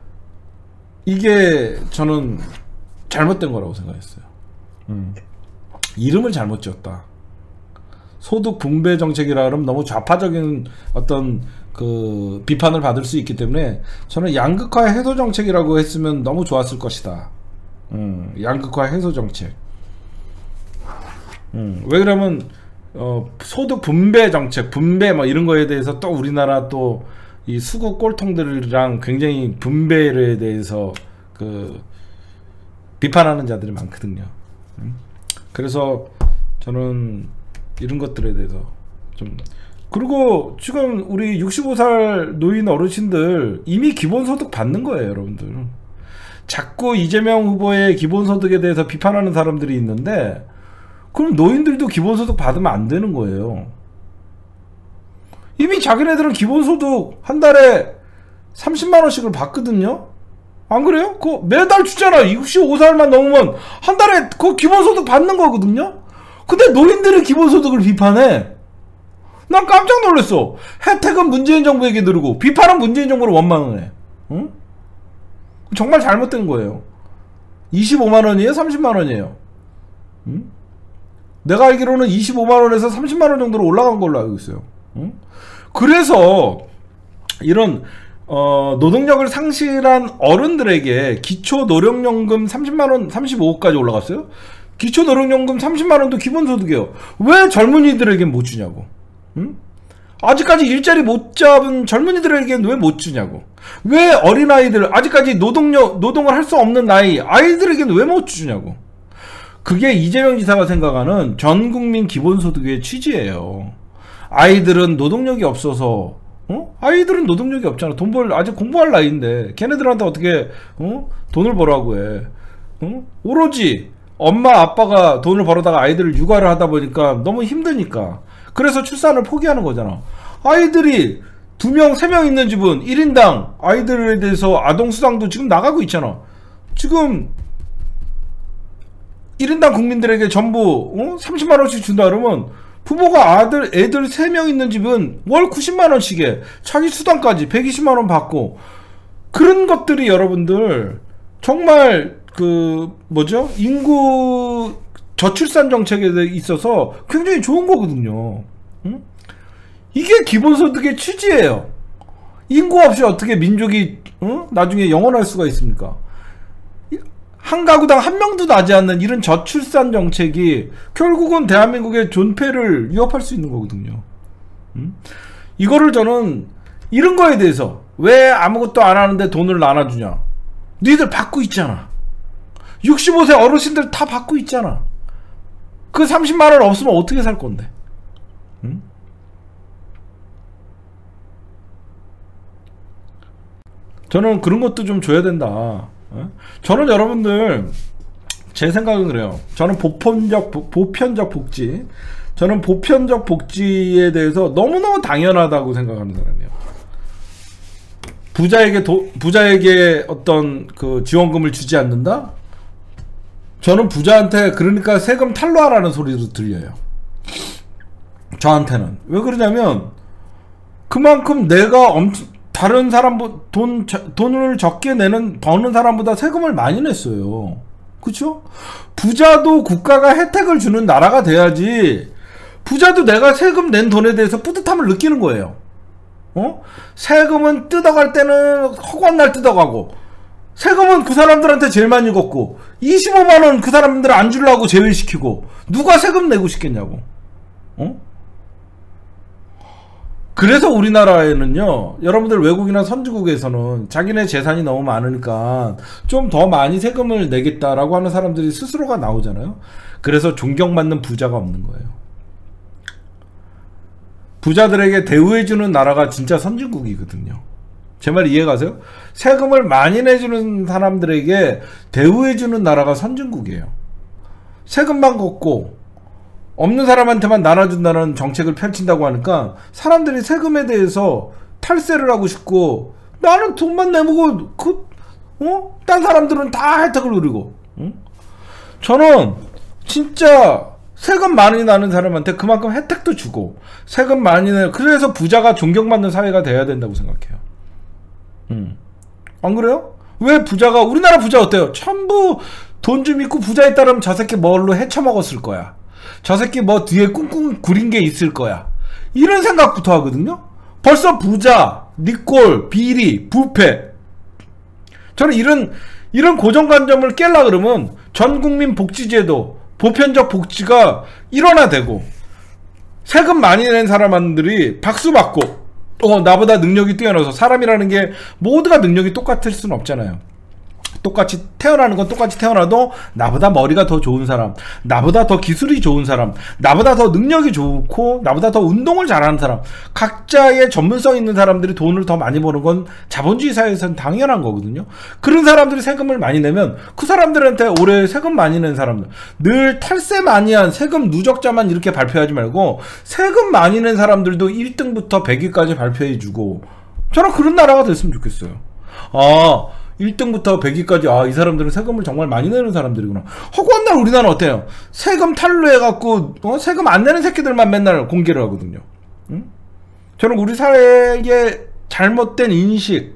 이게 저는 잘못된 거라고 생각했어요. 음. 이름을 잘못 지었다. 소득 분배 정책이라 그러면 너무 좌파적인 어떤 그 비판을 받을 수 있기 때문에 저는 양극화 해소 정책이라고 했으면 너무 좋았을 것이다. 음, 양극화 해소 정책. 음, 왜 그러면 어, 소득 분배 정책, 분배 뭐 이런 거에 대해서 또 우리나라 또 이 수구 꼴통들이랑 굉장히 분배에 대해서 그 비판하는 자들이 많거든요. 음? 그래서 저는 이런 것들에 대해서 좀 그리고 지금 우리 육십오 살 노인 어르신들 이미 기본소득 받는 거예요, 여러분들. 자꾸 이재명 후보의 기본소득에 대해서 비판하는 사람들이 있는데 그럼 노인들도 기본소득 받으면 안 되는 거예요. 이미 자기네들은 기본소득 한 달에 삼십만 원씩을 받거든요. 안 그래요? 그거 매달 주잖아. 육십오 살만 넘으면 한 달에 그 기본소득 받는 거거든요. 근데 노인들은 기본소득을 비판해. 난 깜짝 놀랐어. 혜택은 문재인 정부에게 누르고 비판은 문재인 정부를 원망을 해. 응? 정말 잘못된 거예요. 이십오만 원이에요? 삼십만 원이에요? 응? 내가 알기로는 이십오만 원에서 삼십만 원 정도로 올라간 걸로 알고 있어요. 응? 그래서 이런 어, 노동력을 상실한 어른들에게 기초노령연금 삼십만 원, 삼십오억까지 올라갔어요? 기초노령연금 삼십만 원도 기본소득이에요. 왜 젊은이들에겐 못 주냐고. 응? 아직까지 일자리 못 잡은 젊은이들에겐 왜 못 주냐고. 왜 어린아이들, 아직까지 노동력, 노동을 할 수 없는 나이, 아이들에겐 왜 못 주냐고. 그게 이재명 지사가 생각하는 전국민 기본소득의 취지예요. 아이들은 노동력이 없어서 어? 아이들은 노동력이 없잖아. 돈 벌 아직 공부할 나이인데 걔네들한테 어떻게 어? 돈을 벌라고 해. 어? 오로지 엄마 아빠가 돈을 벌어다가 아이들을 육아를 하다 보니까 너무 힘드니까 그래서 출산을 포기하는 거잖아. 아이들이 두 명, 세 명 있는 집은 일 인당 아이들에 대해서 아동수당도 지금 나가고 있잖아. 지금 일 인당 국민들에게 전부 어? 삼십만 원씩 준다 그러면 부모가 아들, 애들 세 명 있는 집은 월 구십만 원씩에 자기 수당까지 백이십만 원 받고 그런 것들이 여러분들 정말 그 뭐죠? 인구 저출산 정책에 있어서 굉장히 좋은 거거든요. 응? 이게 기본소득의 취지예요. 인구 없이 어떻게 민족이 응? 나중에 영원할 수가 있습니까? 한 가구당 한 명도 나지 않는 이런 저출산 정책이 결국은 대한민국의 존폐를 위협할 수 있는 거거든요. 음? 이거를 저는 이런 거에 대해서 왜 아무것도 안 하는데 돈을 나눠주냐. 니들 받고 있잖아. 육십오 세 어르신들 다 받고 있잖아. 그 삼십만 원 없으면 어떻게 살 건데. 음? 저는 그런 것도 좀 줘야 된다. 저는 여러분들 제 생각은 그래요. 저는 보편적 보편적 복지 저는 보편적 복지에 대해서 너무너무 당연하다고 생각하는 사람이에요. 부자에게 도, 부자에게 어떤 그 지원금을 주지 않는다? 저는 부자한테 그러니까 세금 탈루하라는 소리도 들려요. 저한테는. 왜 그러냐면 그만큼 내가 엄청 다른 사람 돈 돈을 적게 내는 버는 사람보다 세금을 많이 냈어요. 그렇죠? 부자도 국가가 혜택을 주는 나라가 돼야지. 부자도 내가 세금 낸 돈에 대해서 뿌듯함을 느끼는 거예요. 어? 세금은 뜯어갈 때는 허구한 날 뜯어가고 세금은 그 사람들한테 제일 많이 걷고 이십오만 원 그 사람들 안 주려고 제외시키고 누가 세금 내고 싶겠냐고. 어? 그래서 우리나라에는요, 여러분들 외국이나 선진국에서는 자기네 재산이 너무 많으니까 좀 더 많이 세금을 내겠다라고 하는 사람들이 스스로가 나오잖아요. 그래서 존경받는 부자가 없는 거예요. 부자들에게 대우해주는 나라가 진짜 선진국이거든요. 제 말 이해가세요? 세금을 많이 내주는 사람들에게 대우해주는 나라가 선진국이에요. 세금만 걷고 없는 사람한테만 나눠준다는 정책을 펼친다고 하니까 사람들이 세금에 대해서 탈세를 하고 싶고, 나는 돈만 내먹고 그 어? 딴 사람들은 다 혜택을 누리고. 응? 저는 진짜 세금 많이 나는 사람한테 그만큼 혜택도 주고 세금 많이 내, 그래서 부자가 존경받는 사회가 돼야 된다고 생각해요. 음. 안 그래요? 왜 부자가, 우리나라 부자 어때요? 전부 돈 좀 있고 부자에 따르면 저 새끼 뭘로 헤쳐먹었을 거야, 저 새끼 뭐 뒤에 꿍꿍 구린 게 있을 거야, 이런 생각부터 하거든요. 벌써 부자, 니꼴, 비리, 부패. 저는 이런 이런 고정관념을 깰라 그러면 전국민 복지제도, 보편적 복지가 일원화되고 세금 많이 낸 사람들이 박수받고, 어 나보다 능력이 뛰어나서, 사람이라는 게 모두가 능력이 똑같을 수는 없잖아요. 똑같이 태어나는 건 똑같이 태어나도 나보다 머리가 더 좋은 사람, 나보다 더 기술이 좋은 사람, 나보다 더 능력이 좋고 나보다 더 운동을 잘하는 사람, 각자의 전문성 있는 사람들이 돈을 더 많이 버는 건 자본주의 사회에서는 당연한 거거든요. 그런 사람들이 세금을 많이 내면 그 사람들한테 올해 세금 많이 낸 사람들, 늘 탈세 많이 한 세금 누적자만 이렇게 발표하지 말고 세금 많이 낸 사람들도 일 등부터 백 위까지 발표해주고, 저는 그런 나라가 됐으면 좋겠어요. 아, 일 등부터 백 위까지, 아, 이 사람들은 세금을 정말 많이 내는 사람들이구나. 허구한 날 우리나라 어때요? 세금 탈루해갖고 어? 세금 안 내는 새끼들만 맨날 공개를 하거든요. 응? 저는 우리 사회의 잘못된 인식,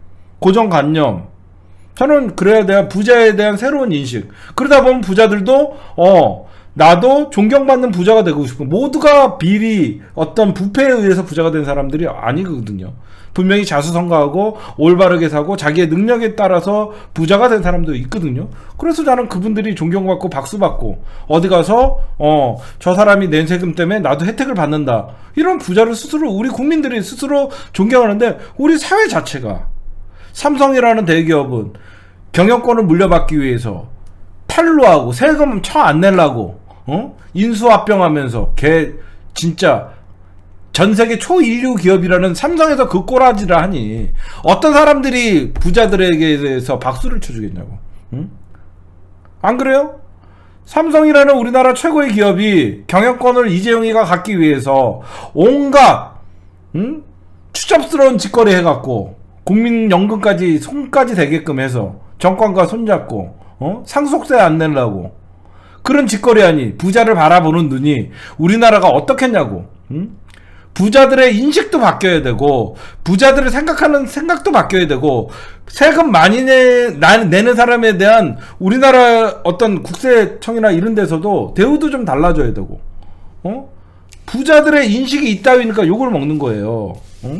고정관념, 저는 그래야 돼야 부자에 대한 새로운 인식. 그러다 보면 부자들도 어 나도 존경받는 부자가 되고 싶고, 모두가 비리, 어떤 부패에 의해서 부자가 된 사람들이 아니거든요. 분명히 자수성가하고 올바르게 사고 자기의 능력에 따라서 부자가 된 사람도 있거든요. 그래서 나는 그분들이 존경받고 박수받고 어디 가서 어 저 사람이 낸 세금 때문에 나도 혜택을 받는다, 이런 부자를 스스로, 우리 국민들이 스스로 존경하는데, 우리 사회 자체가, 삼성이라는 대기업은 경영권을 물려받기 위해서 탈루하고 세금 쳐 안 내려고 어? 인수합병하면서 걔 진짜 전세계 초인류 기업이라는 삼성에서 그 꼬라지를 하니 어떤 사람들이 부자들에게 대해서 박수를 쳐주겠냐고. 응? 안 그래요? 삼성이라는 우리나라 최고의 기업이 경영권을 이재용이가 갖기 위해서 온갖 응? 추접스러운 짓거리 해갖고 국민연금까지 손까지 대게끔 해서 정권과 손잡고 어? 상속세 안 내려고 그런 짓거리 하니 부자를 바라보는 눈이 우리나라가 어떻겠냐고. 응? 부자들의 인식도 바뀌어야 되고 부자들을 생각하는 생각도 바뀌어야 되고, 세금 많이 내, 나, 내는 사람에 대한 우리나라 어떤 국세청이나 이런 데서도 대우도 좀 달라져야 되고, 어? 부자들의 인식이 있다니까 욕을 먹는 거예요. 어?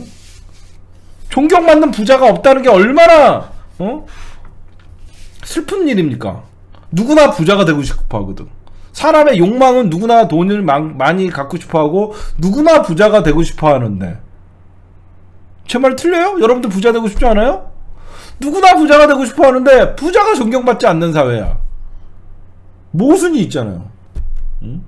존경받는 부자가 없다는 게 얼마나 어? 슬픈 일입니까? 누구나 부자가 되고 싶어 하거든. 사람의 욕망은 누구나 돈을 많, 많이 갖고 싶어 하고 누구나 부자가 되고 싶어 하는데, 제 말 틀려요? 여러분들 부자 되고 싶지 않아요? 누구나 부자가 되고 싶어 하는데 부자가 존경받지 않는 사회야. 모순이 있잖아요. 응?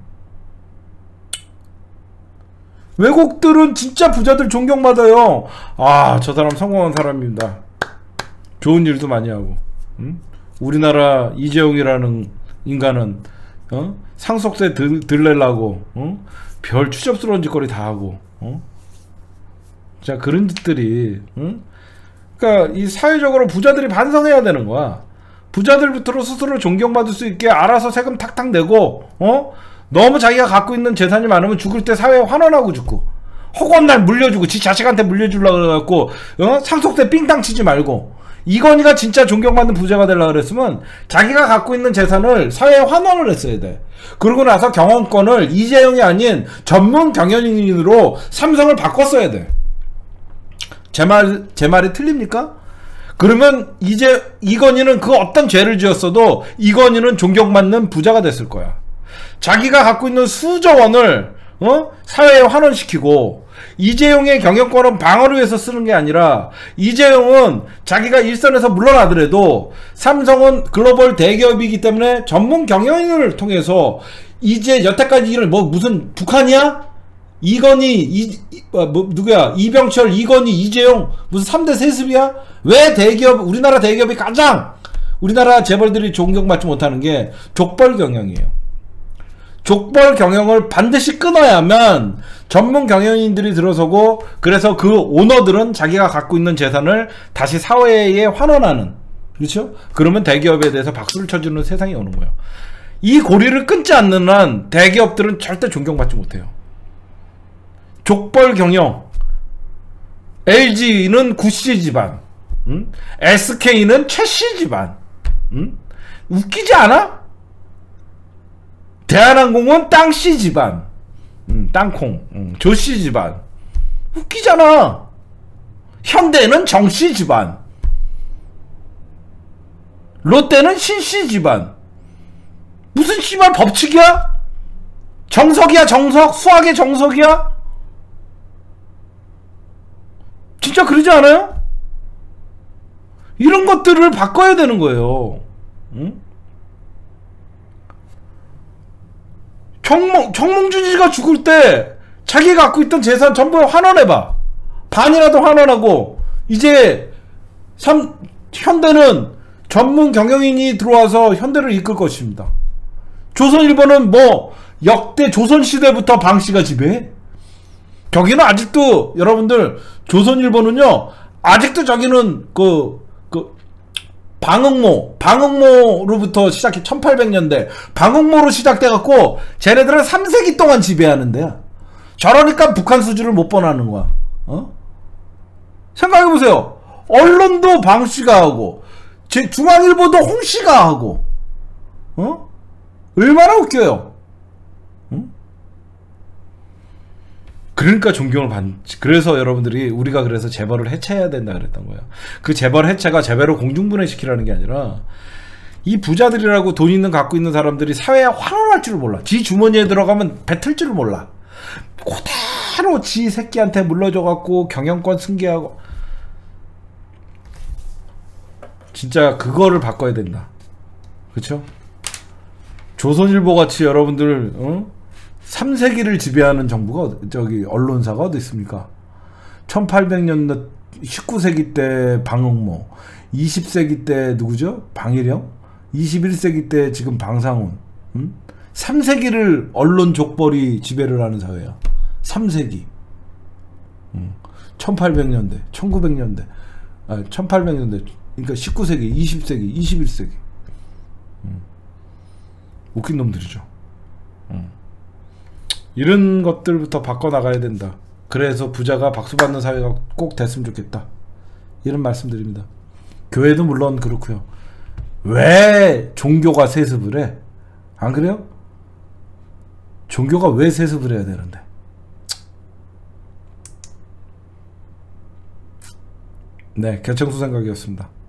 외국들은 진짜 부자들 존경받아요. 아, 저 사람 성공한 사람입니다. 좋은 일도 많이 하고. 응? 우리나라 이재용이라는 인간은 어? 상속세 들, 들내려고 어? 별 추접스러운 짓거리 다 하고 어? 자, 그런 짓들이 응? 그러니까 이 사회적으로 부자들이 반성해야 되는 거야. 부자들부터 스스로 존경받을 수 있게 알아서 세금 탁탁 내고 어? 너무 자기가 갖고 있는 재산이 많으면 죽을 때 사회에 환원하고 죽고, 허구한 날 물려주고 지 자식한테 물려주려고 그래갖고 어? 상속세 삥땅 치지 말고, 이건희가 진짜 존경받는 부자가 되려고 그랬으면 자기가 갖고 있는 재산을 사회에 환원을 했어야 돼. 그러고 나서 경영권을 이재용이 아닌 전문 경영인으로 삼성을 바꿨어야 돼. 제 말, 제 말이 틀립니까? 그러면 이제 이건희는 그 어떤 죄를 지었어도 이건희는 존경받는 부자가 됐을 거야. 자기가 갖고 있는 수조 원을 어? 사회에 환원시키고, 이재용의 경영권은 방어를 위해서 쓰는 게 아니라 이재용은 자기가 일선에서 물러나더라도 삼성은 글로벌 대기업이기 때문에 전문 경영인을 통해서 이제 여태까지 일을 뭐 무슨 북한이야? 이건희, 이, 이 뭐, 누구야? 이병철, 이건희, 이재용 무슨 삼 대 세습이야? 왜 대기업, 우리나라 대기업이 가장 우리나라 재벌들이 존경받지 못하는 게 족벌 경영이에요. 족벌 경영을 반드시 끊어야만 전문 경영인들이 들어서고, 그래서 그 오너들은 자기가 갖고 있는 재산을 다시 사회에 환원하는, 그렇죠? 그러면 대기업에 대해서 박수를 쳐주는 세상이 오는 거예요. 이 고리를 끊지 않는 한 대기업들은 절대 존경받지 못해요. 족벌 경영. 엘지는 구씨 집안, 응? 에스케이는 최씨 집안, 응? 웃기지 않아? 대한항공은 땅씨 집안, 응, 땅콩, 응, 조씨 집안. 웃기잖아. 현대는 정씨 집안, 롯데는 신씨 집안. 무슨 씨발 법칙이야? 정석이야 정석? 수학의 정석이야? 진짜 그러지 않아요? 이런 것들을 바꿔야 되는 거예요. 응? 정몽, 정몽준이가 죽을 때 자기가 갖고 있던 재산 전부 환원해봐. 반이라도 환원하고, 이제 삼, 현대는 전문 경영인이 들어와서 현대를 이끌 것입니다. 조선일보는 뭐 역대 조선시대부터 방씨가 지배해? 저기는 아직도, 여러분들, 조선일보는요 아직도 저기는 그, 그 방응모, 방응모로부터 시작해. 천팔백 년대 방응모로 시작돼갖고 쟤네들은 삼 세기 동안 지배하는 데야. 저러니까 북한 수주를 못 번하는 거야. 어? 생각해보세요. 언론도 방씨가 하고, 제 중앙일보도 홍씨가 하고, 어? 얼마나 웃겨요. 응? 그러니까 존경을 받지. 그래서 여러분들이, 우리가 그래서 재벌을 해체해야 된다 그랬던 거예요. 그 재벌 해체가 재벌을 공중분해시키라는 게 아니라, 이 부자들이라고 돈 있는 갖고 있는 사람들이 사회에 환원할 줄을 몰라. 지 주머니에 들어가면 뱉을 줄을 몰라. 그대로 지 새끼한테 물러줘갖고 경영권 승계하고. 진짜 그거를 바꿔야 된다. 그쵸? 조선일보 같이 여러분들, 어? 삼 세기를 지배하는 정부가, 저기, 언론사가 어디 있습니까? 천팔백 년대, 십구 세기 때 방응모, 이십 세기 때 누구죠? 방일영? 이십일 세기 때 지금 방상훈. 음? 삼 세기를 언론 족벌이 지배를 하는 사회야. 삼 세기. 음. 천팔백 년대, 천구백 년대, 아, 천팔백 년대, 그러니까 십구 세기, 이십 세기, 이십일 세기. 음. 웃긴 놈들이죠. 음. 이런 것들부터 바꿔나가야 된다. 그래서 부자가 박수받는 사회가 꼭 됐으면 좋겠다. 이런 말씀드립니다. 교회도 물론 그렇고요. 왜 종교가 세습을 해? 안 그래요? 종교가 왜 세습을 해야 되는데? 네, 개청수 생각이었습니다.